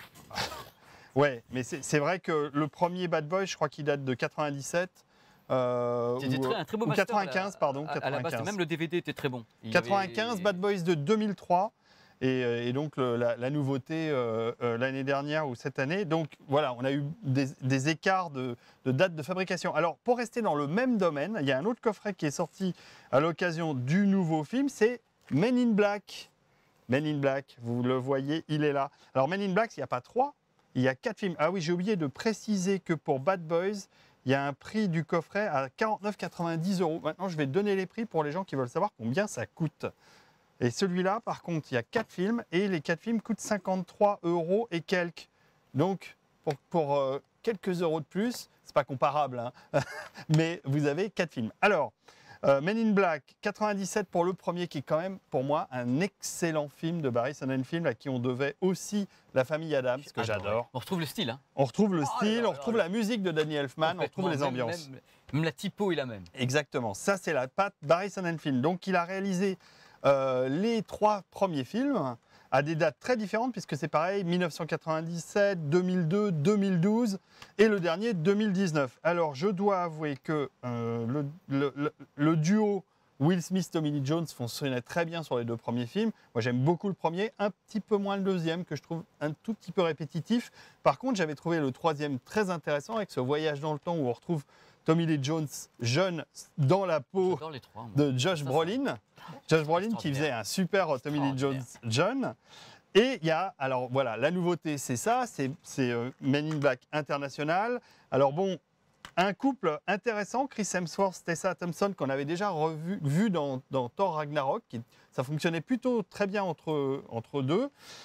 [SPEAKER 7] Ouais, mais c'est c'est vrai que le premier Bad Boy, je crois qu'il date de quatre-vingt-dix-sept. Euh,
[SPEAKER 1] C'était
[SPEAKER 7] ou,
[SPEAKER 1] très- un très beau
[SPEAKER 7] ou
[SPEAKER 1] master.
[SPEAKER 7] quatre-vingt-quinze,
[SPEAKER 1] à la-
[SPEAKER 7] pardon.
[SPEAKER 1] à- à la base,
[SPEAKER 7] quatre-vingt-quinze.
[SPEAKER 1] même le D V D était très bon. Il y
[SPEAKER 7] quatre-vingt-quinze,
[SPEAKER 1] avait-
[SPEAKER 7] Bad Boys de deux mille trois. Et, euh, et donc le- la, la nouveauté euh, euh, l'année dernière ou cette année. Donc voilà, on a eu des, des écarts de, de date de fabrication. Alors pour rester dans le même domaine, il y a un autre coffret qui est sorti à l'occasion du nouveau film, c'est Men in Black. Men in Black, vous le voyez, il est là. Alors Men in Black, il n'y a pas trois, il y a quatre films. Ah oui, j'ai oublié de préciser que pour Bad Boys, il y a un prix du coffret à quarante-neuf quatre-vingt-dix euros. Maintenant, je vais donner les prix pour les gens qui veulent savoir combien ça coûte. Et celui-là, par contre, il y a quatre films et les quatre films coûtent cinquante-trois euros et quelques. Donc, pour, pour euh, quelques euros de plus, c'est pas comparable, hein, mais vous avez quatre films. Alors, euh, Men in Black, quatre-vingt-dix-sept pour le premier, qui est quand même, pour moi, un excellent film de Barry Sonnenfeld, à qui on devait aussi La Famille Adams, que
[SPEAKER 1] Adoré.
[SPEAKER 7] j'adore.
[SPEAKER 1] On retrouve le style. Hein.
[SPEAKER 7] On retrouve le
[SPEAKER 1] Oh là
[SPEAKER 7] style,
[SPEAKER 1] là
[SPEAKER 7] on retrouve
[SPEAKER 1] là.
[SPEAKER 7] la musique de Danny Elfman, on retrouve les
[SPEAKER 1] Même-
[SPEAKER 7] ambiances.
[SPEAKER 1] Même, même la typo est la même.
[SPEAKER 7] Exactement, ça c'est la patte Barry Sonnenfeld. Donc il a réalisé euh, les trois premiers films à des dates très différentes, puisque c'est pareil, mille neuf cent quatre-vingt-dix-sept, deux mille deux, deux mille douze et le dernier deux mille dix-neuf. Alors je dois avouer que euh, le, le- le- le duo Will Smith, Tommy Lee Jones fonctionnait très bien sur les deux premiers films. Moi j'aime beaucoup le premier, un petit peu moins le deuxième, que je trouve un tout petit peu répétitif. Par contre, j'avais trouvé le troisième très intéressant, avec ce voyage dans le temps où on retrouve Tommy Lee Jones jeune dans la peau
[SPEAKER 1] J'adore les trois. moi.
[SPEAKER 7] de Josh
[SPEAKER 1] Ça, ça-
[SPEAKER 7] Brolin. Josh Brolin qui faisait un super Tommy Lee Jones jeune. Et il y a, alors voilà, la nouveauté c'est ça, c'est c'est, euh, Men in Black International. Alors bon, un couple intéressant, Chris Hemsworth, Tessa Thompson, qu'on avait déjà revu vu dans, dans Thor Ragnarok. Qui, ça fonctionnait plutôt très bien entre, entre deux.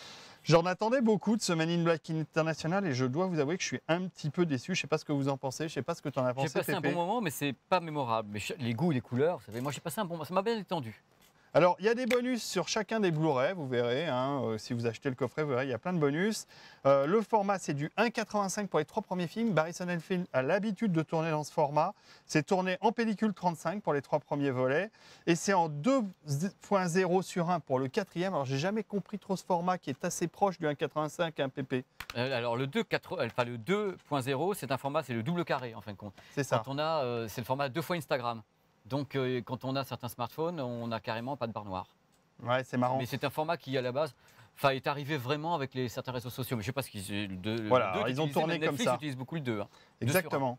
[SPEAKER 7] J'en attendais beaucoup de ce Men in Black International et je dois vous avouer que je suis un petit peu déçu. Je ne sais pas ce que vous en pensez, je ne sais pas ce que tu en as pensé.
[SPEAKER 1] J'ai passé un
[SPEAKER 7] Pépé.
[SPEAKER 1] bon moment, mais c'est pas mémorable. Mais ch- les goûts et les couleurs, vous savez, moi j'ai passé un bon moment, ça m'a bien détendu.
[SPEAKER 7] Alors, il y a des bonus sur chacun des Blu-ray, vous verrez. Hein, euh, si vous achetez le coffret, vous verrez, il y a plein de bonus. Euh, le format, c'est du un virgule quatre-vingt-cinq pour les trois premiers films. Barry Sonnenfeld a l'habitude de tourner dans ce format. C'est tourné en pellicule trente-cinq pour les trois premiers volets. Et c'est en deux point zéro sur un pour le quatrième. Alors, j'ai jamais compris trop ce format qui est assez proche du un virgule quatre-vingt-cinq, un P P.
[SPEAKER 1] Euh, alors le deux point zéro, c'est un format, c'est le double carré en fin de compte.
[SPEAKER 7] C'est ça.
[SPEAKER 1] Quand on a, euh, c'est le format deux fois Instagram. Donc euh, quand on a certains smartphones, on n'a carrément pas de barre noire.
[SPEAKER 7] Ouais, c'est marrant.
[SPEAKER 1] Mais c'est un format qui à la base, enfin, est arrivé vraiment avec les, certains réseaux sociaux. Mais je ne sais pas ce qu'ils. Le
[SPEAKER 7] Voilà,
[SPEAKER 1] le deux
[SPEAKER 7] alors,
[SPEAKER 1] est
[SPEAKER 7] ils ont
[SPEAKER 1] utilisé,
[SPEAKER 7] tourné
[SPEAKER 1] même
[SPEAKER 7] comme
[SPEAKER 1] Netflix
[SPEAKER 7] ça.
[SPEAKER 1] utilise beaucoup le deux. Hein.
[SPEAKER 7] Exactement.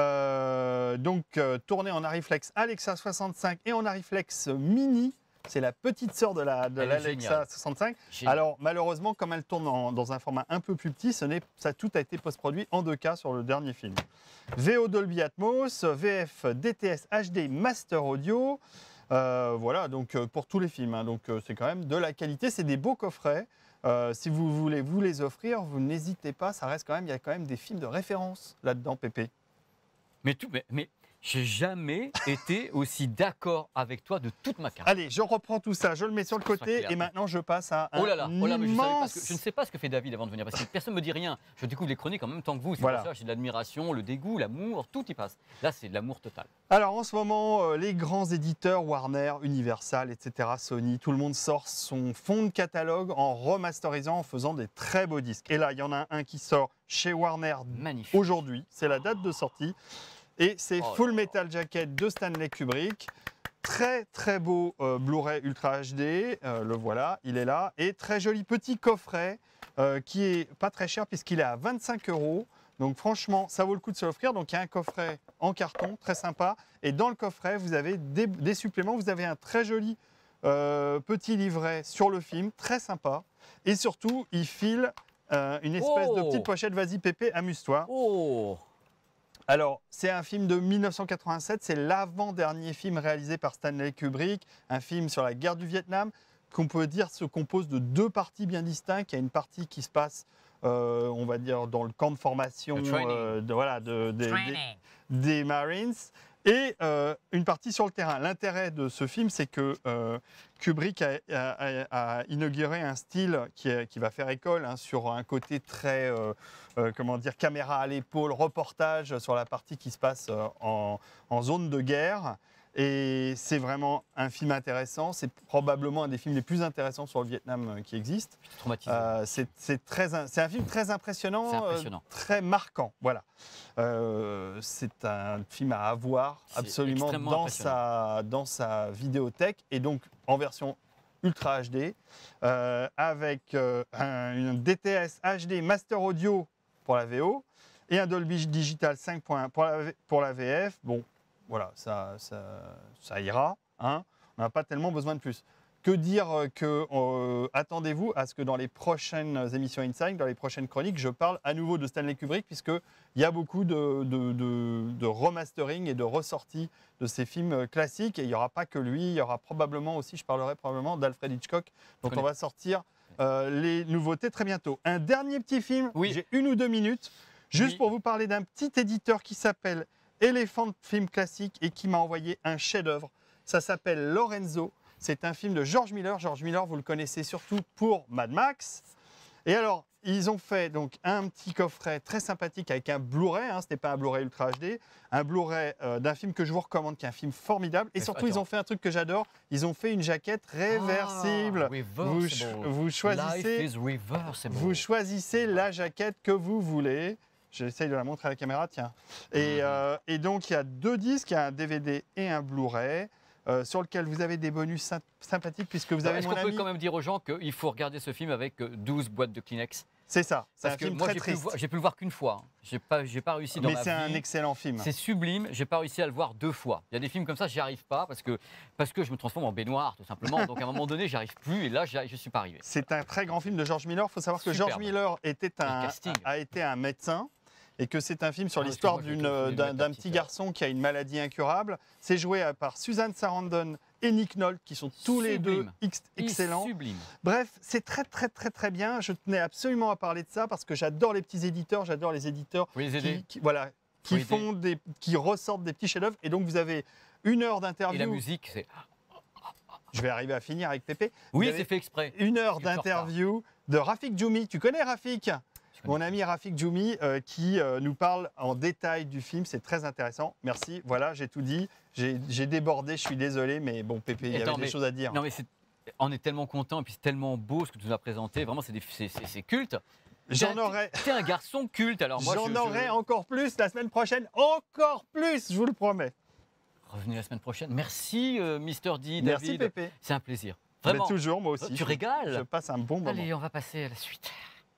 [SPEAKER 7] Euh, donc, euh, tourné en Arriflex Alexa soixante-cinq et en Arriflex Mini. C'est la petite sœur de la de
[SPEAKER 1] Elle est
[SPEAKER 7] l'Alexa
[SPEAKER 1] géniale.
[SPEAKER 7] soixante-cinq.
[SPEAKER 1] Génial.
[SPEAKER 7] Alors, malheureusement, comme elle tourne en- dans un format un peu plus petit, ce n'est, ça tout a été post-produit en deux K sur le dernier film. V O Dolby Atmos, V F D T S H D Master Audio. Euh, voilà, donc euh, pour tous les films. Hein. Donc, euh, c'est quand même de la qualité. C'est des beaux coffrets. Euh, si vous voulez vous les offrir, vous n'hésitez pas. Ça reste quand même, il y a quand même des films de référence là-dedans, Pépé.
[SPEAKER 1] Mais, tout, mais, mais j'ai jamais été aussi d'accord avec toi de toute ma carrière.
[SPEAKER 7] Allez, je reprends tout ça, je le mets sur le
[SPEAKER 1] Ça soit
[SPEAKER 7] côté
[SPEAKER 1] clair.
[SPEAKER 7] et maintenant je passe à un
[SPEAKER 1] Oh là là, oh là, mais je, savais pas
[SPEAKER 7] immense...
[SPEAKER 1] ce que- je ne sais pas ce que fait David avant de venir parce que personne ne me dit rien. Je découvre les chroniques en même temps que vous. C'est
[SPEAKER 7] Voilà.
[SPEAKER 1] pour ça que j'ai de l'admiration, le dégoût, l'amour, tout y passe. Là, c'est de l'amour total.
[SPEAKER 7] Alors en ce moment, euh, les grands éditeurs, Warner, Universal, et cetera, Sony, tout le monde sort son fond de catalogue en remasterisant, en faisant des très beaux disques. Et là, il y en a un qui sort chez Warner
[SPEAKER 1] Magnifique.
[SPEAKER 7] aujourd'hui, c'est la date de sortie. Et c'est
[SPEAKER 1] Oh là
[SPEAKER 7] Full
[SPEAKER 1] là.
[SPEAKER 7] Metal Jacket de Stanley Kubrick. Très très beau euh, Blu-ray Ultra H D, euh, le voilà, il est là. Et très joli petit coffret euh, qui est pas très cher puisqu'il est à vingt-cinq euros. Donc franchement, ça vaut le coup de se l'offrir. Donc il y a un coffret en carton, très sympa. Et dans le coffret, vous avez des, des suppléments. Vous avez un très joli euh, petit livret sur le film, très sympa. Et surtout, il file euh, une espèce de
[SPEAKER 1] Oh.
[SPEAKER 7] petite pochette. Vas-y Pépé, amuse-toi.
[SPEAKER 1] Oh
[SPEAKER 7] Alors, c'est un film de mille neuf cent quatre-vingt-sept, c'est l'avant-dernier film réalisé par Stanley Kubrick, un film sur la guerre du Vietnam, qu'on peut dire se compose de deux parties bien distinctes. Il y a une partie qui se passe, euh, on va dire, dans le camp de formation
[SPEAKER 1] Le training.
[SPEAKER 7] euh, de, voilà, de- des- des, des Marines, et euh, une partie sur le terrain. L'intérêt de ce film, c'est que euh, Kubrick a, a- a- a inauguré un style qui, est- qui va faire école hein, sur un côté très, euh, euh, comment dire, caméra à l'épaule, reportage sur la partie qui se passe euh, en, en zone de guerre. Et c'est vraiment un film intéressant. C'est probablement un des films les plus intéressants sur le Vietnam euh, qui existe.
[SPEAKER 1] Je suis traumatisé.
[SPEAKER 7] Euh, c'est c'est très in- c'est un film très impressionnant,
[SPEAKER 1] C'est impressionnant.
[SPEAKER 7] euh, très marquant. Voilà. Euh, c'est un film à avoir
[SPEAKER 1] C'est
[SPEAKER 7] absolument
[SPEAKER 1] extrêmement
[SPEAKER 7] dans
[SPEAKER 1] impressionnant.
[SPEAKER 7] sa, dans sa vidéothèque et donc en version Ultra H D euh, avec euh, un, une D T S H D Master Audio pour la V O et un Dolby Digital cinq point un pour la, V- pour la V F. Bon, voilà, ça, ça, ça ira. Hein. On n'a pas tellement besoin de plus. Que dire euh, que euh, attendez-vous à ce que dans les prochaines émissions Inside, dans les prochaines chroniques, je parle à nouveau de Stanley Kubrick, puisqu'il y a beaucoup de, de, de- de remastering et de ressorties de ces films classiques. Et il n'y aura pas que lui, il y aura probablement aussi, je parlerai probablement d'Alfred Hitchcock, dont
[SPEAKER 1] connais.
[SPEAKER 7] on va sortir euh, les nouveautés très bientôt. Un dernier petit film,
[SPEAKER 1] Oui.
[SPEAKER 7] j'ai une ou deux minutes, juste
[SPEAKER 1] Oui.
[SPEAKER 7] pour vous parler d'un petit éditeur qui s'appelle Elephant Film Classique et qui m'a envoyé un chef-d'œuvre. Ça s'appelle Lorenzo. C'est un film de George Miller. George Miller, vous le connaissez surtout pour Mad Max. Et alors, ils ont fait donc un petit coffret très sympathique avec un Blu-ray. Hein, ce n'est pas un Blu-ray Ultra H D, un Blu-ray euh, d'un film que je vous recommande, qui est un film formidable. Et
[SPEAKER 1] Mais
[SPEAKER 7] surtout,
[SPEAKER 1] attends.
[SPEAKER 7] ils ont fait un truc que j'adore. Ils ont fait une jaquette réversible.
[SPEAKER 1] Ah,
[SPEAKER 7] vous,
[SPEAKER 1] reversible.
[SPEAKER 7] ch- vous choisissez.
[SPEAKER 1] Life is reversible.
[SPEAKER 7] Vous choisissez la jaquette que vous voulez. J'essaye de la montrer à la caméra, tiens. Et,
[SPEAKER 1] Mhm.
[SPEAKER 7] euh, et donc, il y a deux disques, il y a un D V D et un Blu-ray, euh, sur lequel vous avez des bonus sym- sympathiques, puisque vous avez
[SPEAKER 1] Est-ce
[SPEAKER 7] mon
[SPEAKER 1] qu'on peut
[SPEAKER 7] ami...
[SPEAKER 1] quand même dire aux gens qu'il faut regarder ce film avec euh, douze boîtes de Kleenex?
[SPEAKER 7] C'est ça, c'est
[SPEAKER 1] Parce
[SPEAKER 7] un
[SPEAKER 1] que
[SPEAKER 7] film
[SPEAKER 1] moi,
[SPEAKER 7] très
[SPEAKER 1] j'ai pu, le
[SPEAKER 7] triste.
[SPEAKER 1] voir- j'ai pu le voir qu'une fois. hein. J'ai pas, j'ai pas réussi dans
[SPEAKER 7] Mais
[SPEAKER 1] ma
[SPEAKER 7] c'est un
[SPEAKER 1] vie.
[SPEAKER 7] excellent film.
[SPEAKER 1] C'est sublime, j'ai pas réussi à le voir deux fois. Il y a des films comme ça, j'y arrive pas parce que, parce que je me transforme en baignoire tout simplement. Donc à un moment donné, j'y arrive plus et là, j'y arrive- je suis pas arrivé.
[SPEAKER 7] C'est un très grand film de George Miller. Il faut savoir que
[SPEAKER 1] Superbe.
[SPEAKER 7] George Miller était
[SPEAKER 1] Le
[SPEAKER 7] un,
[SPEAKER 1] casting.
[SPEAKER 7] a été un médecin et que c'est un film sur
[SPEAKER 1] Ah,
[SPEAKER 7] l'histoire
[SPEAKER 1] parce que moi, je
[SPEAKER 7] d'une,
[SPEAKER 1] trouve que je vais
[SPEAKER 7] d'un,
[SPEAKER 1] mettre
[SPEAKER 7] d'un
[SPEAKER 1] la
[SPEAKER 7] petit
[SPEAKER 1] petite,
[SPEAKER 7] garçon qui a une maladie incurable. C'est joué à- par Suzanne Sarandon et Nick Nolte, qui sont tous les deux
[SPEAKER 1] Sublime.
[SPEAKER 7] ex- excellents.
[SPEAKER 1] Sublime.
[SPEAKER 7] Bref, c'est très très très très bien. Je tenais absolument à parler de ça parce que j'adore les petits éditeurs, j'adore les éditeurs
[SPEAKER 1] Faut les aider.
[SPEAKER 7] qui, qui- voilà, qui
[SPEAKER 1] Faut
[SPEAKER 7] font des, qui ressortent des petits chefs-d'œuvre. Et donc vous avez une heure
[SPEAKER 1] Et la
[SPEAKER 7] d'interview.
[SPEAKER 1] musique, c'est.
[SPEAKER 7] Je vais arriver à finir avec Pépé. Vous
[SPEAKER 1] Oui,
[SPEAKER 7] avez
[SPEAKER 1] c'est fait exprès.
[SPEAKER 7] une heure
[SPEAKER 1] Parce que je suis en
[SPEAKER 7] d'interview de Rafik Djoumi. Tu connais Rafik?
[SPEAKER 1] Je connais.
[SPEAKER 7] Mon ami Rafik Djoumi euh, qui euh, nous parle en détail du film. C'est très intéressant. Merci. Voilà, j'ai tout dit. J'ai j'ai débordé, je suis désolé, mais bon, Pépé, il y
[SPEAKER 1] Attends,
[SPEAKER 7] avait
[SPEAKER 1] mais-
[SPEAKER 7] des choses à dire.
[SPEAKER 1] Non, mais c'est- on est tellement content et puis c'est tellement beau ce que tu nous as présenté. Vraiment, c'est des- c'est- c'est- c'est culte.
[SPEAKER 7] J'en
[SPEAKER 1] T'es un-
[SPEAKER 7] aurai,
[SPEAKER 1] T'es un garçon culte. Alors moi,
[SPEAKER 7] j'en
[SPEAKER 1] je, je-
[SPEAKER 7] aurai encore plus la semaine prochaine. Encore plus, je vous le promets.
[SPEAKER 1] Revenez la semaine prochaine. Merci, euh, Mister D,
[SPEAKER 7] Merci
[SPEAKER 1] David.
[SPEAKER 7] Pépé.
[SPEAKER 1] C'est un plaisir.
[SPEAKER 7] Mais
[SPEAKER 1] Vraiment.
[SPEAKER 7] toujours, moi aussi.
[SPEAKER 1] Tu
[SPEAKER 7] je-
[SPEAKER 1] régales.
[SPEAKER 7] Je passe un bon moment.
[SPEAKER 1] Allez, on va passer à la suite.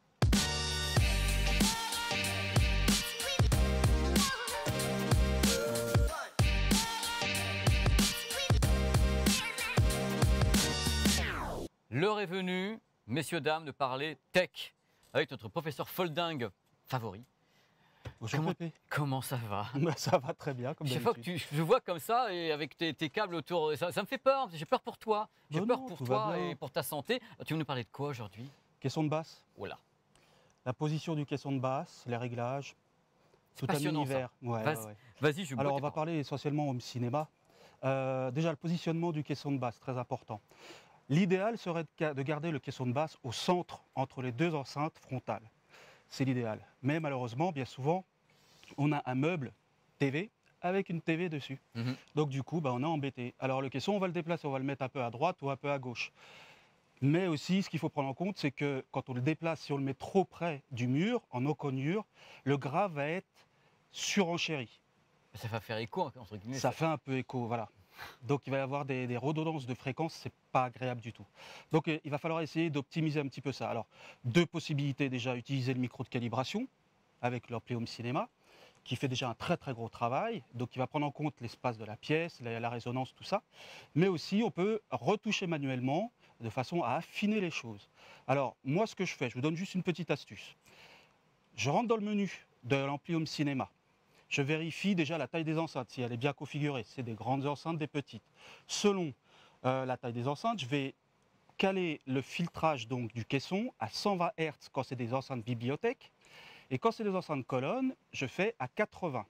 [SPEAKER 1] L'heure est venue, messieurs, dames, de parler tech avec notre professeur Folding favori.
[SPEAKER 8] Bonjour
[SPEAKER 1] Comment-
[SPEAKER 8] Pépé.
[SPEAKER 1] Comment ça va?
[SPEAKER 8] Bah, ça va très bien comme
[SPEAKER 1] Chaque fois que
[SPEAKER 8] d'habitude.
[SPEAKER 1] tu, je vois comme ça et avec tes, tes câbles autour, ça, ça me fait peur. J'ai peur pour toi. J'ai
[SPEAKER 8] Bah
[SPEAKER 1] peur
[SPEAKER 8] non,
[SPEAKER 1] pour
[SPEAKER 8] tout va
[SPEAKER 1] toi
[SPEAKER 8] bien.
[SPEAKER 1] et pour ta santé. Tu veux nous parler de quoi aujourd'hui?
[SPEAKER 8] Caisson de basse,
[SPEAKER 1] Voilà.
[SPEAKER 8] la position du caisson de basse, les réglages,
[SPEAKER 1] C'est
[SPEAKER 8] tout un
[SPEAKER 1] passionnant, ça.
[SPEAKER 8] univers. Ouais,
[SPEAKER 1] Vas-y,
[SPEAKER 8] ouais, ouais.
[SPEAKER 1] Vas-y, je bois
[SPEAKER 8] Alors on
[SPEAKER 1] tes
[SPEAKER 8] va
[SPEAKER 1] paroles.
[SPEAKER 8] parler essentiellement au cinéma. Euh, déjà le positionnement du caisson de basse, très important. L'idéal serait de ga- de garder le caisson de basse au centre entre les deux enceintes frontales. C'est l'idéal. Mais malheureusement, bien souvent, on a un meuble T V avec une T V dessus.
[SPEAKER 1] Mhm.
[SPEAKER 8] Donc du coup, bah, on est embêté. Alors le caisson, on va le déplacer, on va le mettre un peu à droite ou un peu à gauche. Mais aussi, ce qu'il faut prendre en compte, c'est que quand on le déplace, si on le met trop près du mur, en oconure, le gras va être surenchéri.
[SPEAKER 1] Ça va faire écho, entre guillemets.
[SPEAKER 8] Ça fait un peu écho, voilà. Donc il va y avoir des, des redondances de fréquences, c'est pas agréable du tout. Donc euh, il va falloir essayer d'optimiser un petit peu ça. Alors, deux possibilités déjà, utiliser le micro de calibration avec l'ampli Home Cinéma, qui fait déjà un très très gros travail, donc il va prendre en compte l'espace de la pièce, la, la résonance, tout ça. Mais aussi on peut retoucher manuellement de façon à affiner les choses. Alors moi ce que je fais, je vous donne juste une petite astuce. Je rentre dans le menu de l'ampli Home Cinéma. Je vérifie déjà la taille des enceintes, si elle est bien configurée. C'est des grandes enceintes, des petites. Selon euh, la taille des enceintes, je vais caler le filtrage donc, du caisson à cent vingt hertz quand c'est des enceintes bibliothèque. Et quand c'est des enceintes colonnes, je fais à quatre-vingts.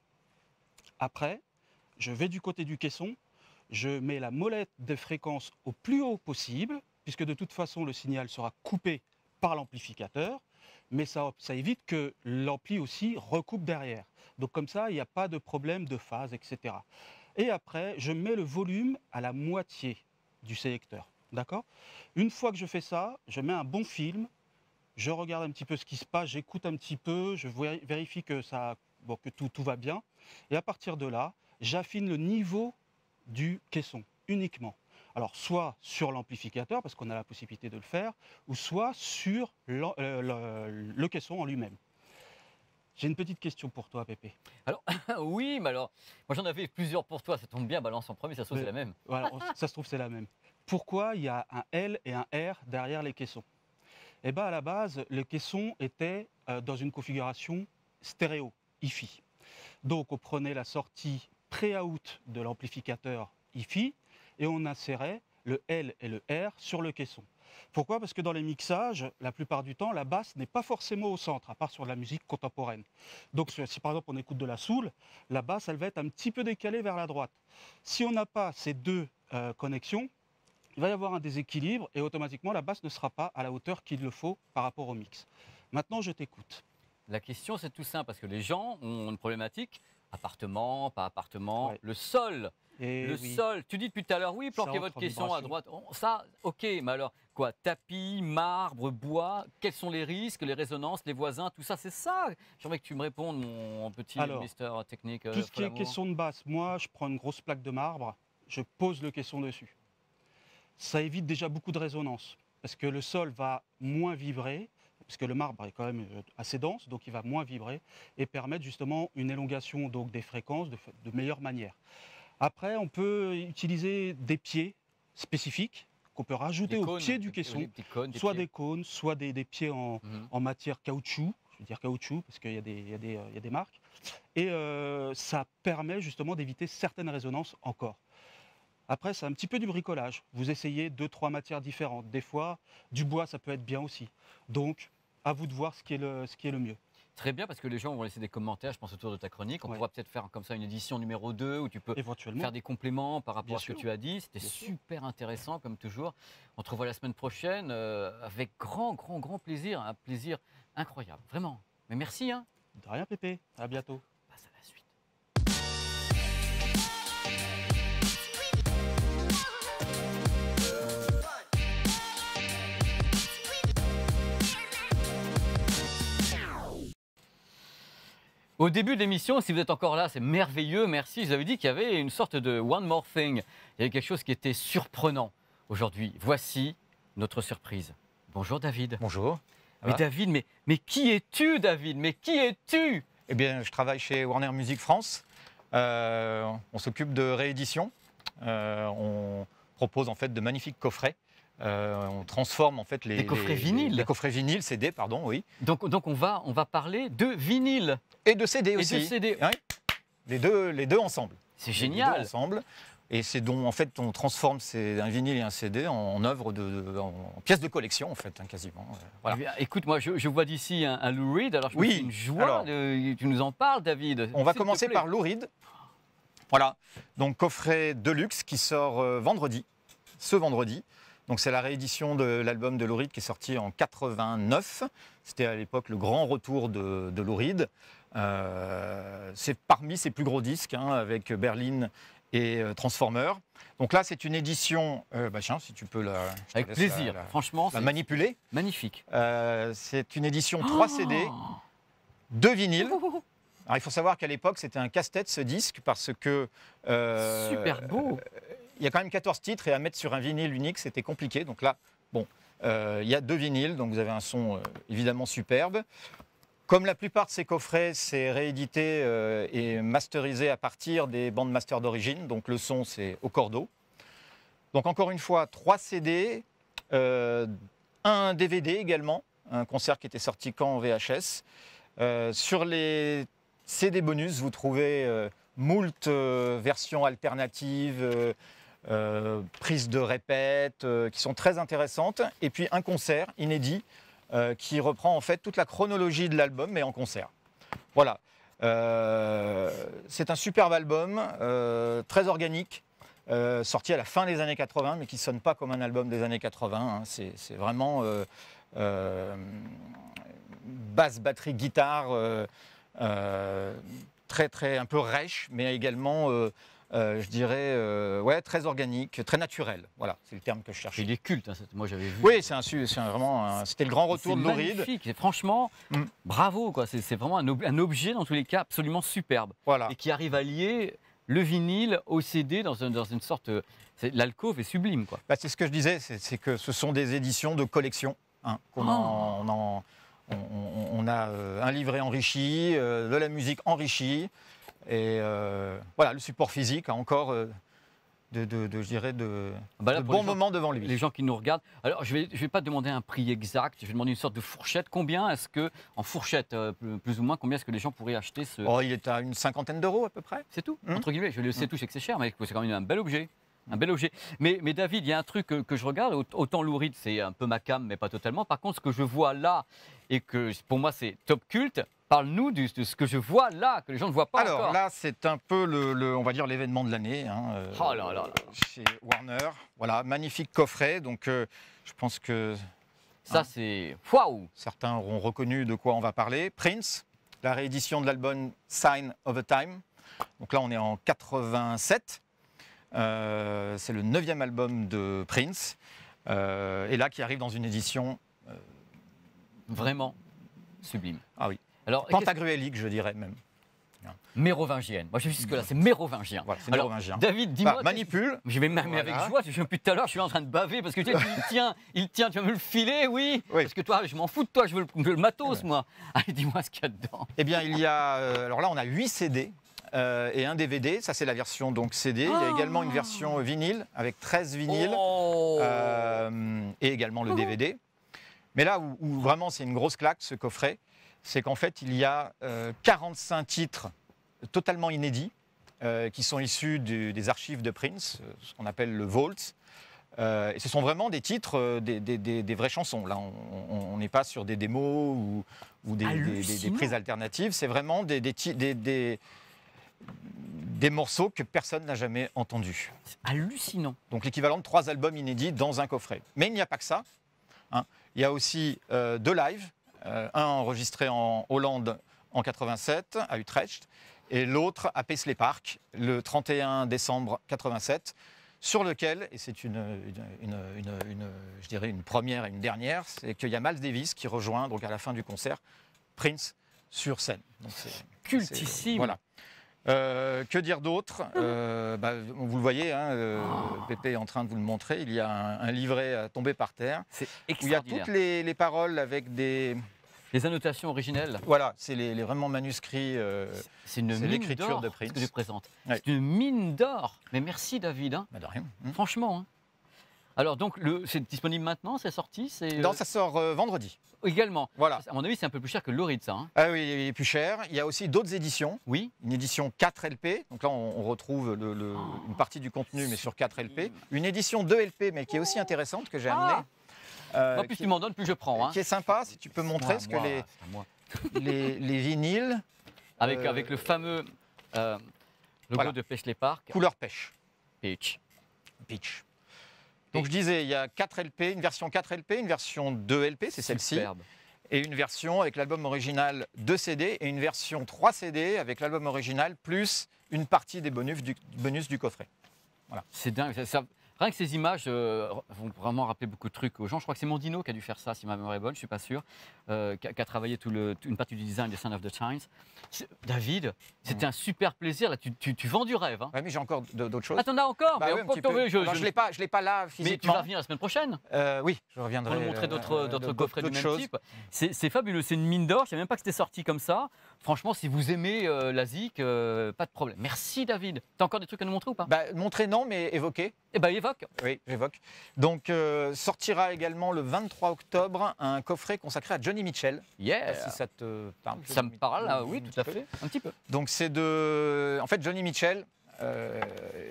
[SPEAKER 8] Après, je vais du côté du caisson, je mets la molette de fréquence au plus haut possible, puisque de toute façon le signal sera coupé par l'amplificateur, mais ça, ça évite que l'ampli aussi recoupe derrière. Donc comme ça, il n'y a pas de problème de phase, et cetera. Et après, je mets le volume à la moitié du sélecteur. D'accord ? Une fois que je fais ça, je mets un bon film, je regarde un petit peu ce qui se passe, j'écoute un petit peu, je vér- vérifie que, ça, bon, que tout, tout va bien. Et à partir de là, j'affine le niveau du caisson uniquement. Alors, soit sur l'amplificateur, parce qu'on a la possibilité de le faire, ou soit sur l'en- euh, le, le caisson en lui-même. J'ai une petite question pour toi, Pépé.
[SPEAKER 1] Alors, oui, mais alors, moi j'en avais plusieurs pour toi, ça tombe bien, balance en premier, ça se trouve,
[SPEAKER 8] Mais-
[SPEAKER 1] c'est la même.
[SPEAKER 8] Voilà, on- ça se trouve, c'est la même. Pourquoi il y a un L et un R derrière les caissons? Eh bien, à la base, le caisson était euh, dans une configuration stéréo, I F I. Donc, on prenait la sortie pré-out de l'amplificateur I F I et on insérait le L et le R sur le caisson. Pourquoi? Parce que dans les mixages, la plupart du temps, la basse n'est pas forcément au centre, à part sur la musique contemporaine. Donc, si par exemple on écoute de la soul, la basse, elle va être un petit peu décalée vers la droite. Si on n'a pas ces deux euh, connexions, il va y avoir un déséquilibre et automatiquement la basse ne sera pas à la hauteur qu'il le faut par rapport au mix. Maintenant, je t'écoute.
[SPEAKER 1] La question, c'est tout simple, parce que les gens ont une problématique, appartement, pas appartement,
[SPEAKER 8] Ouais.
[SPEAKER 1] le sol.
[SPEAKER 8] Et
[SPEAKER 1] Le
[SPEAKER 8] oui.
[SPEAKER 1] sol, tu dis depuis tout à l'heure, oui, planquez
[SPEAKER 8] Ça,
[SPEAKER 1] votre
[SPEAKER 8] entre
[SPEAKER 1] caisson à
[SPEAKER 8] vibrations.
[SPEAKER 1] droite. Oh, ça, ok, mais alors, quoi, tapis, marbre, bois, quels sont les risques, les résonances, les voisins, tout ça, c'est ça. J'aimerais que tu me répondes, mon petit
[SPEAKER 8] Alors,
[SPEAKER 1] mister technique. euh,
[SPEAKER 8] Tout ce qui est
[SPEAKER 1] Folamour.
[SPEAKER 8] caisson de basse, moi, je prends une grosse plaque de marbre, je pose le caisson dessus. Ça évite déjà beaucoup de résonance, parce que le sol va moins vibrer, parce que le marbre est quand même euh, assez dense, donc il va moins vibrer, et permettre justement une élongation donc, des fréquences de, f- de meilleure manière. Après, on peut utiliser des pieds spécifiques qu'on peut rajouter
[SPEAKER 1] Des
[SPEAKER 8] au
[SPEAKER 1] cônes,
[SPEAKER 8] pied du
[SPEAKER 1] des-
[SPEAKER 8] caisson,
[SPEAKER 1] des petits cônes, des
[SPEAKER 8] soit
[SPEAKER 1] pieds.
[SPEAKER 8] des cônes, soit des, des pieds en,
[SPEAKER 1] Mhm.
[SPEAKER 8] en matière caoutchouc. je veux dire caoutchouc, parce qu'il y, y, y a des marques. Et euh, ça permet justement d'éviter certaines résonances encore. Après, c'est un petit peu du bricolage. Vous essayez deux, trois matières différentes. Des fois, du bois, ça peut être bien aussi. Donc, à vous de voir ce qui est le, ce qui est le mieux.
[SPEAKER 1] Très bien, parce que les gens vont laisser des commentaires, je pense, autour de ta chronique. On
[SPEAKER 8] Ouais.
[SPEAKER 1] pourra peut-être faire comme ça une édition numéro deux où tu peux
[SPEAKER 8] Éventuellement.
[SPEAKER 1] faire des compléments par rapport
[SPEAKER 8] Bien
[SPEAKER 1] à ce que
[SPEAKER 8] sûr.
[SPEAKER 1] tu as dit. C'était
[SPEAKER 8] Bien sûr.
[SPEAKER 1] super intéressant, comme toujours. On te revoit la semaine prochaine euh, avec grand, grand, grand plaisir. Un plaisir incroyable, vraiment. Mais merci, hein.
[SPEAKER 8] De rien, Pépé. À bientôt.
[SPEAKER 1] On passe à la suite. Au début de l'émission, si vous êtes encore là, c'est merveilleux, merci. Je vous avais dit qu'il y avait une sorte de one more thing. Il y avait quelque chose qui était surprenant aujourd'hui. Voici notre surprise. Bonjour David.
[SPEAKER 9] Bonjour. Ça
[SPEAKER 1] Mais
[SPEAKER 9] va
[SPEAKER 1] David, mais, mais qui es-tu David? Mais qui es-tu?
[SPEAKER 9] Eh bien, je travaille chez Warner Music France. Euh, on s'occupe de réédition. Euh, on propose en fait de magnifiques coffrets. Euh, on transforme en fait les
[SPEAKER 1] Des coffrets
[SPEAKER 9] les-
[SPEAKER 1] vinyles.
[SPEAKER 9] Les coffrets vinyles, C D, pardon, oui.
[SPEAKER 1] Donc, donc on, va, on va parler de vinyle.
[SPEAKER 9] Et de C D
[SPEAKER 1] Et de
[SPEAKER 9] aussi.
[SPEAKER 1] C D.
[SPEAKER 9] Oui. Les deux, les deux ensemble.
[SPEAKER 1] C'est
[SPEAKER 9] Les deux
[SPEAKER 1] génial.
[SPEAKER 9] ensemble. Et c'est dont en fait on transforme ces- un vinyle et un C D en, en œuvre de, de- en, en pièce de collection en fait, hein, quasiment. Euh, Voilà.
[SPEAKER 1] Eh bien, écoute, moi, je, je vois d'ici un, un Lou Reed. Alors, je me
[SPEAKER 9] Oui,
[SPEAKER 1] fais une joie.
[SPEAKER 9] alors-
[SPEAKER 1] de- tu nous en parles, David.
[SPEAKER 9] On va
[SPEAKER 1] S'il te
[SPEAKER 9] commencer
[SPEAKER 1] plaît.
[SPEAKER 9] par Lou Reed. Voilà, donc coffret Deluxe qui sort euh, vendredi, ce vendredi. Donc c'est la réédition de l'album de Lou Reed qui est sorti en quatre-vingt-neuf. C'était à l'époque le grand retour de, de Lou Reed. Euh, c'est parmi ses plus gros disques, hein, avec Berlin et euh, Transformer. Donc là, c'est une édition. Euh, bah tiens, si tu peux la. je te
[SPEAKER 1] Avec
[SPEAKER 9] laisse
[SPEAKER 1] plaisir.
[SPEAKER 9] la- la-
[SPEAKER 1] Franchement,
[SPEAKER 9] la
[SPEAKER 1] c'est
[SPEAKER 9] manipuler.
[SPEAKER 1] magnifique.
[SPEAKER 9] Euh, c'est une édition trois C D,
[SPEAKER 1] Oh
[SPEAKER 9] deux vinyles. Alors, il faut savoir qu'à l'époque, c'était un casse-tête ce disque parce que. euh,
[SPEAKER 1] Super beau.
[SPEAKER 9] Il y a quand même quatorze titres et à mettre sur un vinyle unique, c'était compliqué. Donc là, bon, euh, il y a deux vinyles, donc vous avez un son euh, évidemment superbe. Comme la plupart de ces coffrets, c'est réédité euh, et masterisé à partir des bandes master d'origine. Donc le son, c'est au cordeau. Donc encore une fois, trois C D, euh, un D V D également, un concert qui était sorti quand en V H S. Euh, sur les C D bonus, vous trouvez euh, moult euh, versions alternatives, euh, euh, prises de répète, euh, qui sont très intéressantes. Et puis un concert inédit euh, qui reprend en fait toute la chronologie de l'album, mais en concert. Voilà. Euh, c'est un superbe album, euh, très organique, euh, sorti à la fin des années quatre-vingts, mais qui ne sonne pas comme un album des années quatre-vingts. Hein. C'est, c'est vraiment euh, euh, basse, batterie, guitare, euh, euh, très, très, un peu rêche, mais également, euh, euh, je dirais, euh, ouais, très organique, très naturel. Voilà, c'est le terme que je cherchais.
[SPEAKER 1] Il est culte, hein, cette- moi j'avais vu.
[SPEAKER 9] Oui, c'est un, su- c'est un- vraiment, un- c'était le grand
[SPEAKER 1] C'est
[SPEAKER 9] retour de Lou Reed.
[SPEAKER 1] magnifique. Et franchement,
[SPEAKER 9] Mm.
[SPEAKER 1] bravo, quoi. C'est c'est vraiment un, ob- un objet, dans tous les cas, absolument superbe.
[SPEAKER 9] Voilà.
[SPEAKER 1] Et qui arrive à lier le vinyle au C D dans, un- dans une sorte. c'est- L'alcôve est sublime, quoi.
[SPEAKER 9] Bah, c'est ce que je disais, c'est c'est que ce sont des éditions de collection. Hein, qu'on
[SPEAKER 1] Oh.
[SPEAKER 9] en- on, en- on- on- on a euh, un livret enrichi, euh, de la musique enrichie, et euh, voilà, le support physique a encore euh, de, de- de, je dirais, de,
[SPEAKER 1] Bah là,
[SPEAKER 9] de
[SPEAKER 1] pour
[SPEAKER 9] bons
[SPEAKER 1] les gens-
[SPEAKER 9] moments devant lui.
[SPEAKER 1] Les gens qui nous regardent. Alors, je ne vais, je vais pas demander un prix exact, je vais demander une sorte de fourchette. Combien est-ce que, en fourchette, euh, plus plus ou moins, combien est-ce que les gens pourraient acheter ce.
[SPEAKER 9] Oh, il est à une cinquantaine d'euros à peu près.
[SPEAKER 1] C'est tout,
[SPEAKER 9] Hmm.
[SPEAKER 1] entre guillemets. Je le sais
[SPEAKER 9] Hmm.
[SPEAKER 1] tout, je sais que c'est cher, mais c'est quand même un bel objet. Un bel objet. Mais, mais David, il y a un truc que, que je regarde. Aut- Autant Lou Reed, c'est un peu ma cam, mais pas totalement. Par contre, ce que je vois là, et que pour moi c'est top culte, parle-nous du- de ce que je vois là, que les gens ne voient pas
[SPEAKER 9] Alors
[SPEAKER 1] encore.
[SPEAKER 9] là, c'est un peu le, le- on va dire l'événement de l'année, hein, euh,
[SPEAKER 1] Oh là là là.
[SPEAKER 9] chez Warner. Voilà, magnifique coffret. Donc, euh, je pense que
[SPEAKER 1] Ça,
[SPEAKER 9] hein.
[SPEAKER 1] c'est. Waouh!
[SPEAKER 9] certains auront reconnu de quoi on va parler. Prince, la réédition de l'album Sign of a Time. Donc là, on est en quatre-vingt-sept. Euh, c'est le neuvième album de Prince. Euh, et là, qui arrive dans une édition
[SPEAKER 1] Vraiment sublime.
[SPEAKER 9] Ah oui.
[SPEAKER 1] Alors, qu'est-ce-
[SPEAKER 9] pentagruélique, je dirais même.
[SPEAKER 1] mérovingienne. Moi, je suis jusque-là, c'est mérovingien.
[SPEAKER 9] Voilà, c'est
[SPEAKER 1] Alors,
[SPEAKER 9] mérovingien.
[SPEAKER 1] David, dis-moi.
[SPEAKER 9] Bah, manipule.
[SPEAKER 1] Je vais m'armer
[SPEAKER 9] Voilà.
[SPEAKER 1] avec joie, parce que depuis tout à l'heure, je suis en train de baver, parce que tu sais, il tient, il tient, tu vas me le filer, oui,
[SPEAKER 9] Oui.
[SPEAKER 1] Parce que toi, je m'en fous de toi, je veux le, je veux le matos, moi. Allez, dis-moi ce qu'il y a dedans.
[SPEAKER 9] Eh bien, il y a. euh, alors là, on a huit C D. euh, et un D V D, ça c'est la version donc C D. Il y a
[SPEAKER 1] Oh.
[SPEAKER 9] également une version vinyle avec treize vinyles.
[SPEAKER 1] Oh.
[SPEAKER 9] Euh, et également le D V D. Mais là où, où vraiment c'est une grosse claque, ce coffret, c'est qu'en fait, il y a euh, quarante-cinq titres totalement inédits euh, qui sont issus du- des archives de Prince, euh, ce qu'on appelle le Vault. Euh, et ce sont vraiment des titres, euh, des, des- des- des vraies chansons. Là, on- on on n'est pas sur des démos ou, ou des, des- des- des
[SPEAKER 1] Hallucinant.
[SPEAKER 9] prises alternatives. C'est vraiment des, des, ti- des- des- des morceaux que personne n'a jamais entendus.
[SPEAKER 1] C'est hallucinant.
[SPEAKER 9] Donc l'équivalent de trois albums inédits dans un coffret. Mais il n'y a pas que ça, hein. Il y a aussi euh, deux lives, euh, un enregistré en Hollande en quatre-vingt-sept à Utrecht et l'autre à Paisley Park le trente et un décembre quatre-vingt-sept, sur lequel, et c'est une, une, une- une- une- je dirais une première et une dernière, c'est qu'il y a Miles Davis qui rejoint donc à la fin du concert Prince sur scène. Donc c'est-
[SPEAKER 1] Cultissime.
[SPEAKER 9] c'est- Voilà. Euh, que dire d'autre Euh, bah, Vous le voyez, hein, euh, Pépé est en train de vous le montrer. Il y a un, un livret à tomber par terre
[SPEAKER 1] C'est
[SPEAKER 9] où il y a
[SPEAKER 1] extraordinaire.
[SPEAKER 9] toutes les, les paroles avec des.
[SPEAKER 1] Les annotations originelles,
[SPEAKER 9] Voilà, c'est les, les vraiment manuscrits. euh,
[SPEAKER 1] c'est une
[SPEAKER 9] c'est
[SPEAKER 1] mine
[SPEAKER 9] l'écriture
[SPEAKER 1] d'or
[SPEAKER 9] de
[SPEAKER 1] ce
[SPEAKER 9] Prince.
[SPEAKER 1] que tu présentes.
[SPEAKER 9] Ouais.
[SPEAKER 1] C'est une mine d'or. Mais merci David, hein.
[SPEAKER 9] bah, de rien. Hmm.
[SPEAKER 1] Franchement. hein. Alors donc le- c'est disponible maintenant, c'est sorti, c'est euh,
[SPEAKER 9] Non, ça sort euh, vendredi.
[SPEAKER 1] également.
[SPEAKER 9] Voilà.
[SPEAKER 1] À mon avis, c'est un peu plus cher que l'Oride, ça. hein.
[SPEAKER 9] Ah oui, il est plus cher. Il y a aussi d'autres éditions.
[SPEAKER 1] Oui.
[SPEAKER 9] Une édition quatre L P. Donc là, on, on retrouve le- le- une partie du contenu, mais sur quatre L P. Une édition deux L P, mais qui est aussi intéressante, que j'ai
[SPEAKER 1] Ah.
[SPEAKER 9] amenée. euh,
[SPEAKER 1] Moi, plus
[SPEAKER 9] qui,
[SPEAKER 1] tu m'en donnes, plus je prends. hein.
[SPEAKER 9] qui est sympa, si tu peux montrer
[SPEAKER 1] Moi,
[SPEAKER 9] ce que
[SPEAKER 1] moi,
[SPEAKER 9] les,
[SPEAKER 1] c'est à moi.
[SPEAKER 9] les, les vinyles,
[SPEAKER 1] Avec,
[SPEAKER 9] Euh,
[SPEAKER 1] avec le fameux euh, logo
[SPEAKER 9] voilà.
[SPEAKER 1] de Paisley Park.
[SPEAKER 9] couleur pêche.
[SPEAKER 1] Peach.
[SPEAKER 9] Pitch. Donc je disais, il y a quatre L P, une version quatre L P, une version deux L P, c'est celle-ci,
[SPEAKER 1] Superbe.
[SPEAKER 9] et une version avec l'album original deux C D, et une version trois C D avec l'album original, plus une partie des bonus du, bonus du coffret.
[SPEAKER 1] C'est dingue. ça- ça- rien que ces images euh, vont vraiment rappeler beaucoup de trucs aux gens. Je crois que c'est Mondino qui a dû faire ça, si ma mémoire est bonne, je ne suis pas sûr, euh, qui, a, qui a travaillé tout le, une partie du design de Sign of the Times. C'est- David, c'était un super plaisir. Là, tu, tu- tu vends du rêve. Hein.
[SPEAKER 9] Ouais, mais j'ai encore de- d'autres choses.
[SPEAKER 1] Ah, t'en as encore
[SPEAKER 9] Bah
[SPEAKER 1] mais
[SPEAKER 9] oui, un
[SPEAKER 1] on-
[SPEAKER 9] petit
[SPEAKER 1] t'en-
[SPEAKER 9] peu.
[SPEAKER 1] je-
[SPEAKER 9] Alors,
[SPEAKER 1] je-
[SPEAKER 9] je ne l'ai pas, je l'ai pas là
[SPEAKER 1] Mais
[SPEAKER 9] physiquement.
[SPEAKER 1] tu vas revenir la semaine prochaine
[SPEAKER 9] Euh, oui, je reviendrai.
[SPEAKER 1] pour nous montrer
[SPEAKER 9] euh,
[SPEAKER 1] d'autres
[SPEAKER 9] euh,
[SPEAKER 1] d'autres
[SPEAKER 9] d'autres-
[SPEAKER 1] coffrets du
[SPEAKER 9] d'autres
[SPEAKER 1] même
[SPEAKER 9] choses.
[SPEAKER 1] type. C'est c'est fabuleux, c'est une mine d'or. Je ne savais même pas que c'était sorti comme ça. Franchement, si vous aimez euh, la zik, euh, pas de problème. Merci David. T'as encore des trucs à nous montrer ou pas
[SPEAKER 9] Bah, montrer non, mais évoquer.
[SPEAKER 1] Eh ben évoque.
[SPEAKER 9] Oui, j'évoque. Donc euh, sortira également le vingt-trois octobre un coffret consacré à Johnny Mitchell.
[SPEAKER 1] Yeah.
[SPEAKER 9] Si ça te parle.
[SPEAKER 1] Ça me parle, ah oui,
[SPEAKER 9] Un
[SPEAKER 1] tout
[SPEAKER 9] petit
[SPEAKER 1] à
[SPEAKER 9] peu.
[SPEAKER 1] fait. Un petit peu.
[SPEAKER 9] Donc c'est de, en fait, Johnny Mitchell, euh,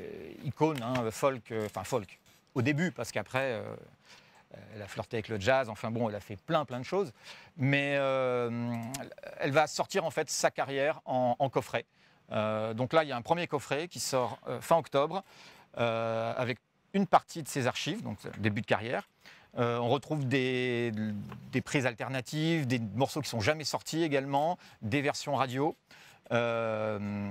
[SPEAKER 9] icône hein, folk, euh, enfin folk. Au début, parce qu'après, euh, elle a flirté avec le jazz. Enfin bon, elle a fait plein plein de choses. Mais euh, elle va sortir en fait sa carrière en, en coffret. Euh, donc là, il y a un premier coffret qui sort euh, fin octobre euh, avec une partie de ses archives, donc début de carrière. Euh, on retrouve des, des prises alternatives, des morceaux qui ne sont jamais sortis également, des versions radio. Euh,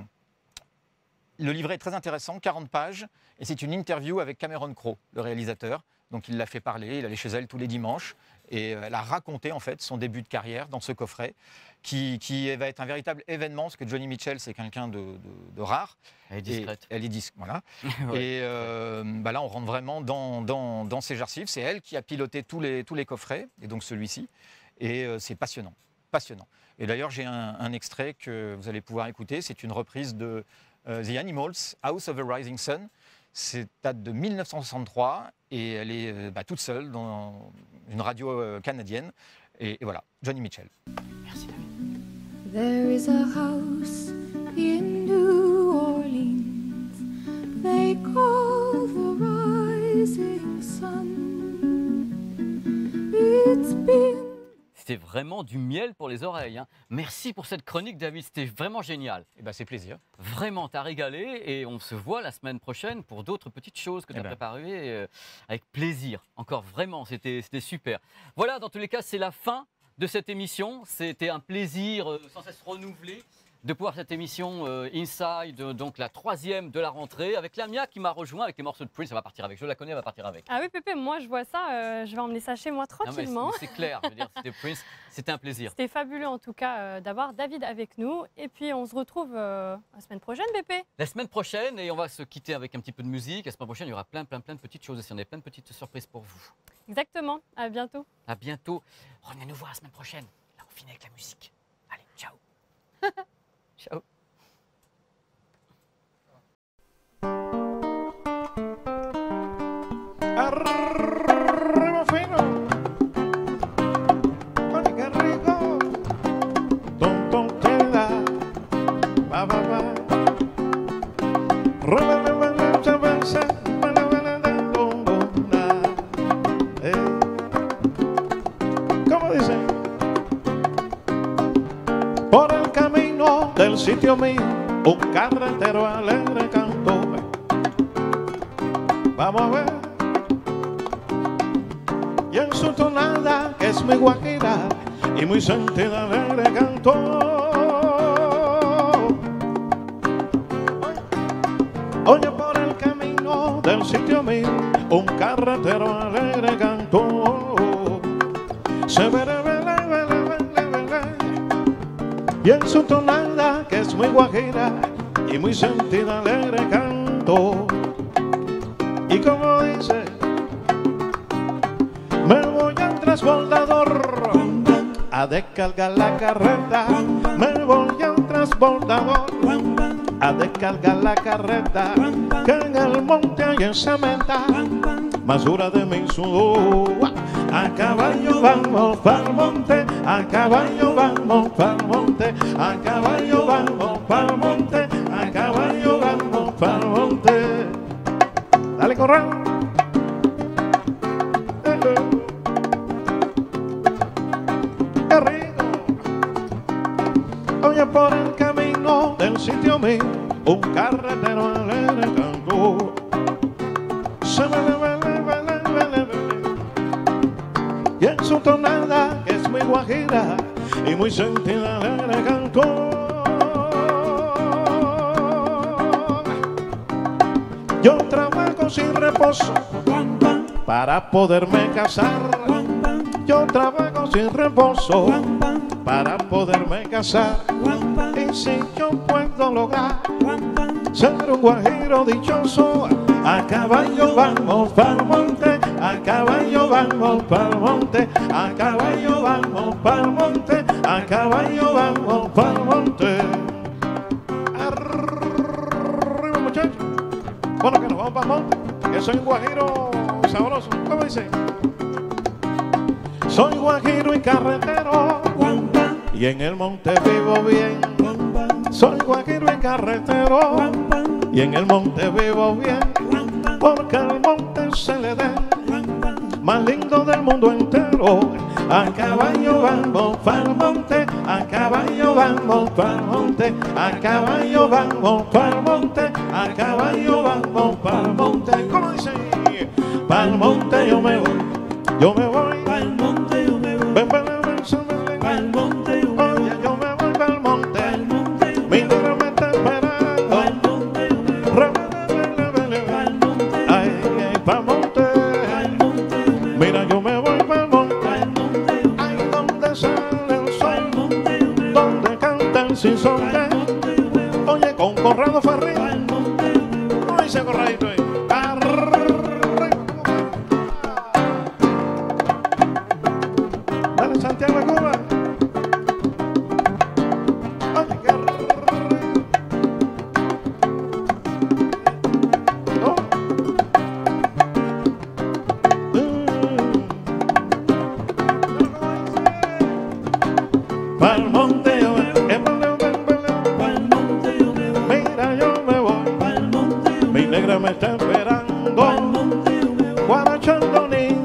[SPEAKER 9] le livret est très intéressant, quarante pages, et c'est une interview avec Cameron Crowe, le réalisateur. Donc il l'a fait parler, il allait chez elle tous les dimanches, et elle a raconté en fait son début de carrière dans ce coffret, qui, qui va être un véritable événement, parce que Johnny Mitchell c'est quelqu'un de, de- de rare.
[SPEAKER 1] Elle est
[SPEAKER 9] Et
[SPEAKER 1] discrète.
[SPEAKER 9] elle est discrète, voilà.
[SPEAKER 1] Ouais.
[SPEAKER 9] Et euh, bah là, on rentre vraiment dans, dans, dans ses archives. C'est elle qui a piloté tous les, tous les coffrets, et donc celui-ci. Et euh, c'est passionnant, passionnant. Et d'ailleurs, j'ai un, un extrait que vous allez pouvoir écouter. C'est une reprise de euh, The Animals, House of the Rising Sun. C'est date de mille neuf cent soixante-trois, et elle est euh, bah, toute seule dans une radio euh, canadienne. Et, et voilà, Johnny Mitchell.
[SPEAKER 1] Merci David.
[SPEAKER 10] There is a house in New Orleans they call the Rising Sun. It's been
[SPEAKER 1] C'était vraiment du miel pour les oreilles. hein. Merci pour cette chronique, David. C'était vraiment génial.
[SPEAKER 9] Et bah, c'est plaisir.
[SPEAKER 1] Vraiment, t'as régalé. Et on se voit la semaine prochaine pour d'autres petites choses que tu as
[SPEAKER 9] Eh ben.
[SPEAKER 1] préparées euh, avec plaisir. Encore vraiment, c'était c'était super. Voilà, dans tous les cas, c'est la fin de cette émission. C'était un plaisir euh, sans cesse renouvelé de pouvoir cette émission euh, Inside, euh, donc la troisième de la rentrée, avec Lamia qui m'a rejoint avec les morceaux de Prince. Elle va partir avec. Je la connais, elle va partir avec.
[SPEAKER 2] Ah oui, Pépé, moi je vois ça, euh, je vais emmener ça chez moi
[SPEAKER 1] Non, mais c'est-
[SPEAKER 2] tranquillement.
[SPEAKER 1] mais c'est clair, je veux dire, c'était Prince, c'était un plaisir.
[SPEAKER 2] C'était fabuleux en tout cas euh, d'avoir David avec nous. Et puis on se retrouve euh, la semaine prochaine, Pépé.
[SPEAKER 1] La semaine prochaine, et on va se quitter avec un petit peu de musique. La semaine prochaine, il y aura plein, plein, plein de petites choses. Et on a plein de petites surprises pour vous.
[SPEAKER 2] Exactement, à bientôt.
[SPEAKER 1] À bientôt. Revenez nous voir la semaine prochaine. Là, on finit avec la musique. Allez, ciao. Ciao.
[SPEAKER 11] Arriba fino. Oye, qué rico. del sitio mío, un carretero alegre cantó. Vamos a ver. Y en su tonada, que es muy guajira y muy sentida, alegre cantó. Oye, por el camino del sitio mío, un carretero alegre cantó. Se ve, ve, ve, ve, ve, ve, ve. Y en su tonada, que es muy guajira y muy sentida, alegre cantó. Y como dice, me voy al transbordador a descargar la carreta. Me voy al transbordador a descargar la carreta, que en el monte hay esa meta más dura de mi sudor. A caballo vamos pa'l monte, a caballo vamos pa'l monte, a caballo vamos pa'l monte, a caballo vamos pa'l monte. Dale, corral. Qué rico. Oye, por el camino del sitio mío, un carretero alegre cantó. Se me ve, ve, ve, ve, ve, ve, ve. Y en su tonada, que es muy guajira y muy sentida, alegre cantó. Yo trabajo sin reposo para poderme casar. Yo trabajo sin reposo para poderme casar. Y si yo puedo lograr ser un guajiro dichoso, a caballo vamos pa'l monte, a caballo vamos pa'l monte, a caballo vamos pa'l monte, a caballo vamos pa'l monte. Arriba, muchachos. Bueno, que nos vamos pa'l monte, que soy un guajiro sabroso. ¿Cómo dice? Soy guajiro y carretero, y en el monte vivo bien. Soy guajiro y carretero, y en el monte vivo bien, porque al monte se le dé más lindo del mundo entero. A caballo vamos pa'l monte, a caballo vamos pa'l monte, a caballo vamos pa'l monte, a caballo vamos pa'l monte. ¿Cómo dice? Pa'l monte yo me voy, yo me voy. Pa'l monte yo me voy. Ven, ven, ven, ven. Pa'l monte yo me voy. Oye, yo me voy pa'l monte. Mi negro me está esperando. Pa'l monte yo me voy. Pa'l monte. Ay, ay, pa'l monte. Mira, yo me voy pa'l monte. Ay, donde sale el sol, donde canta el sinsonte. Oye, con Corrado Ferri. ¿Cómo dice Corradito ahí? Dale, Santiago de Cuba. Oye, qué rico. ¿No? Pa'l monte yo me voy, pa'l monte yo me voy. Mira, yo me voy, mi negra me está esperando, guarachando ni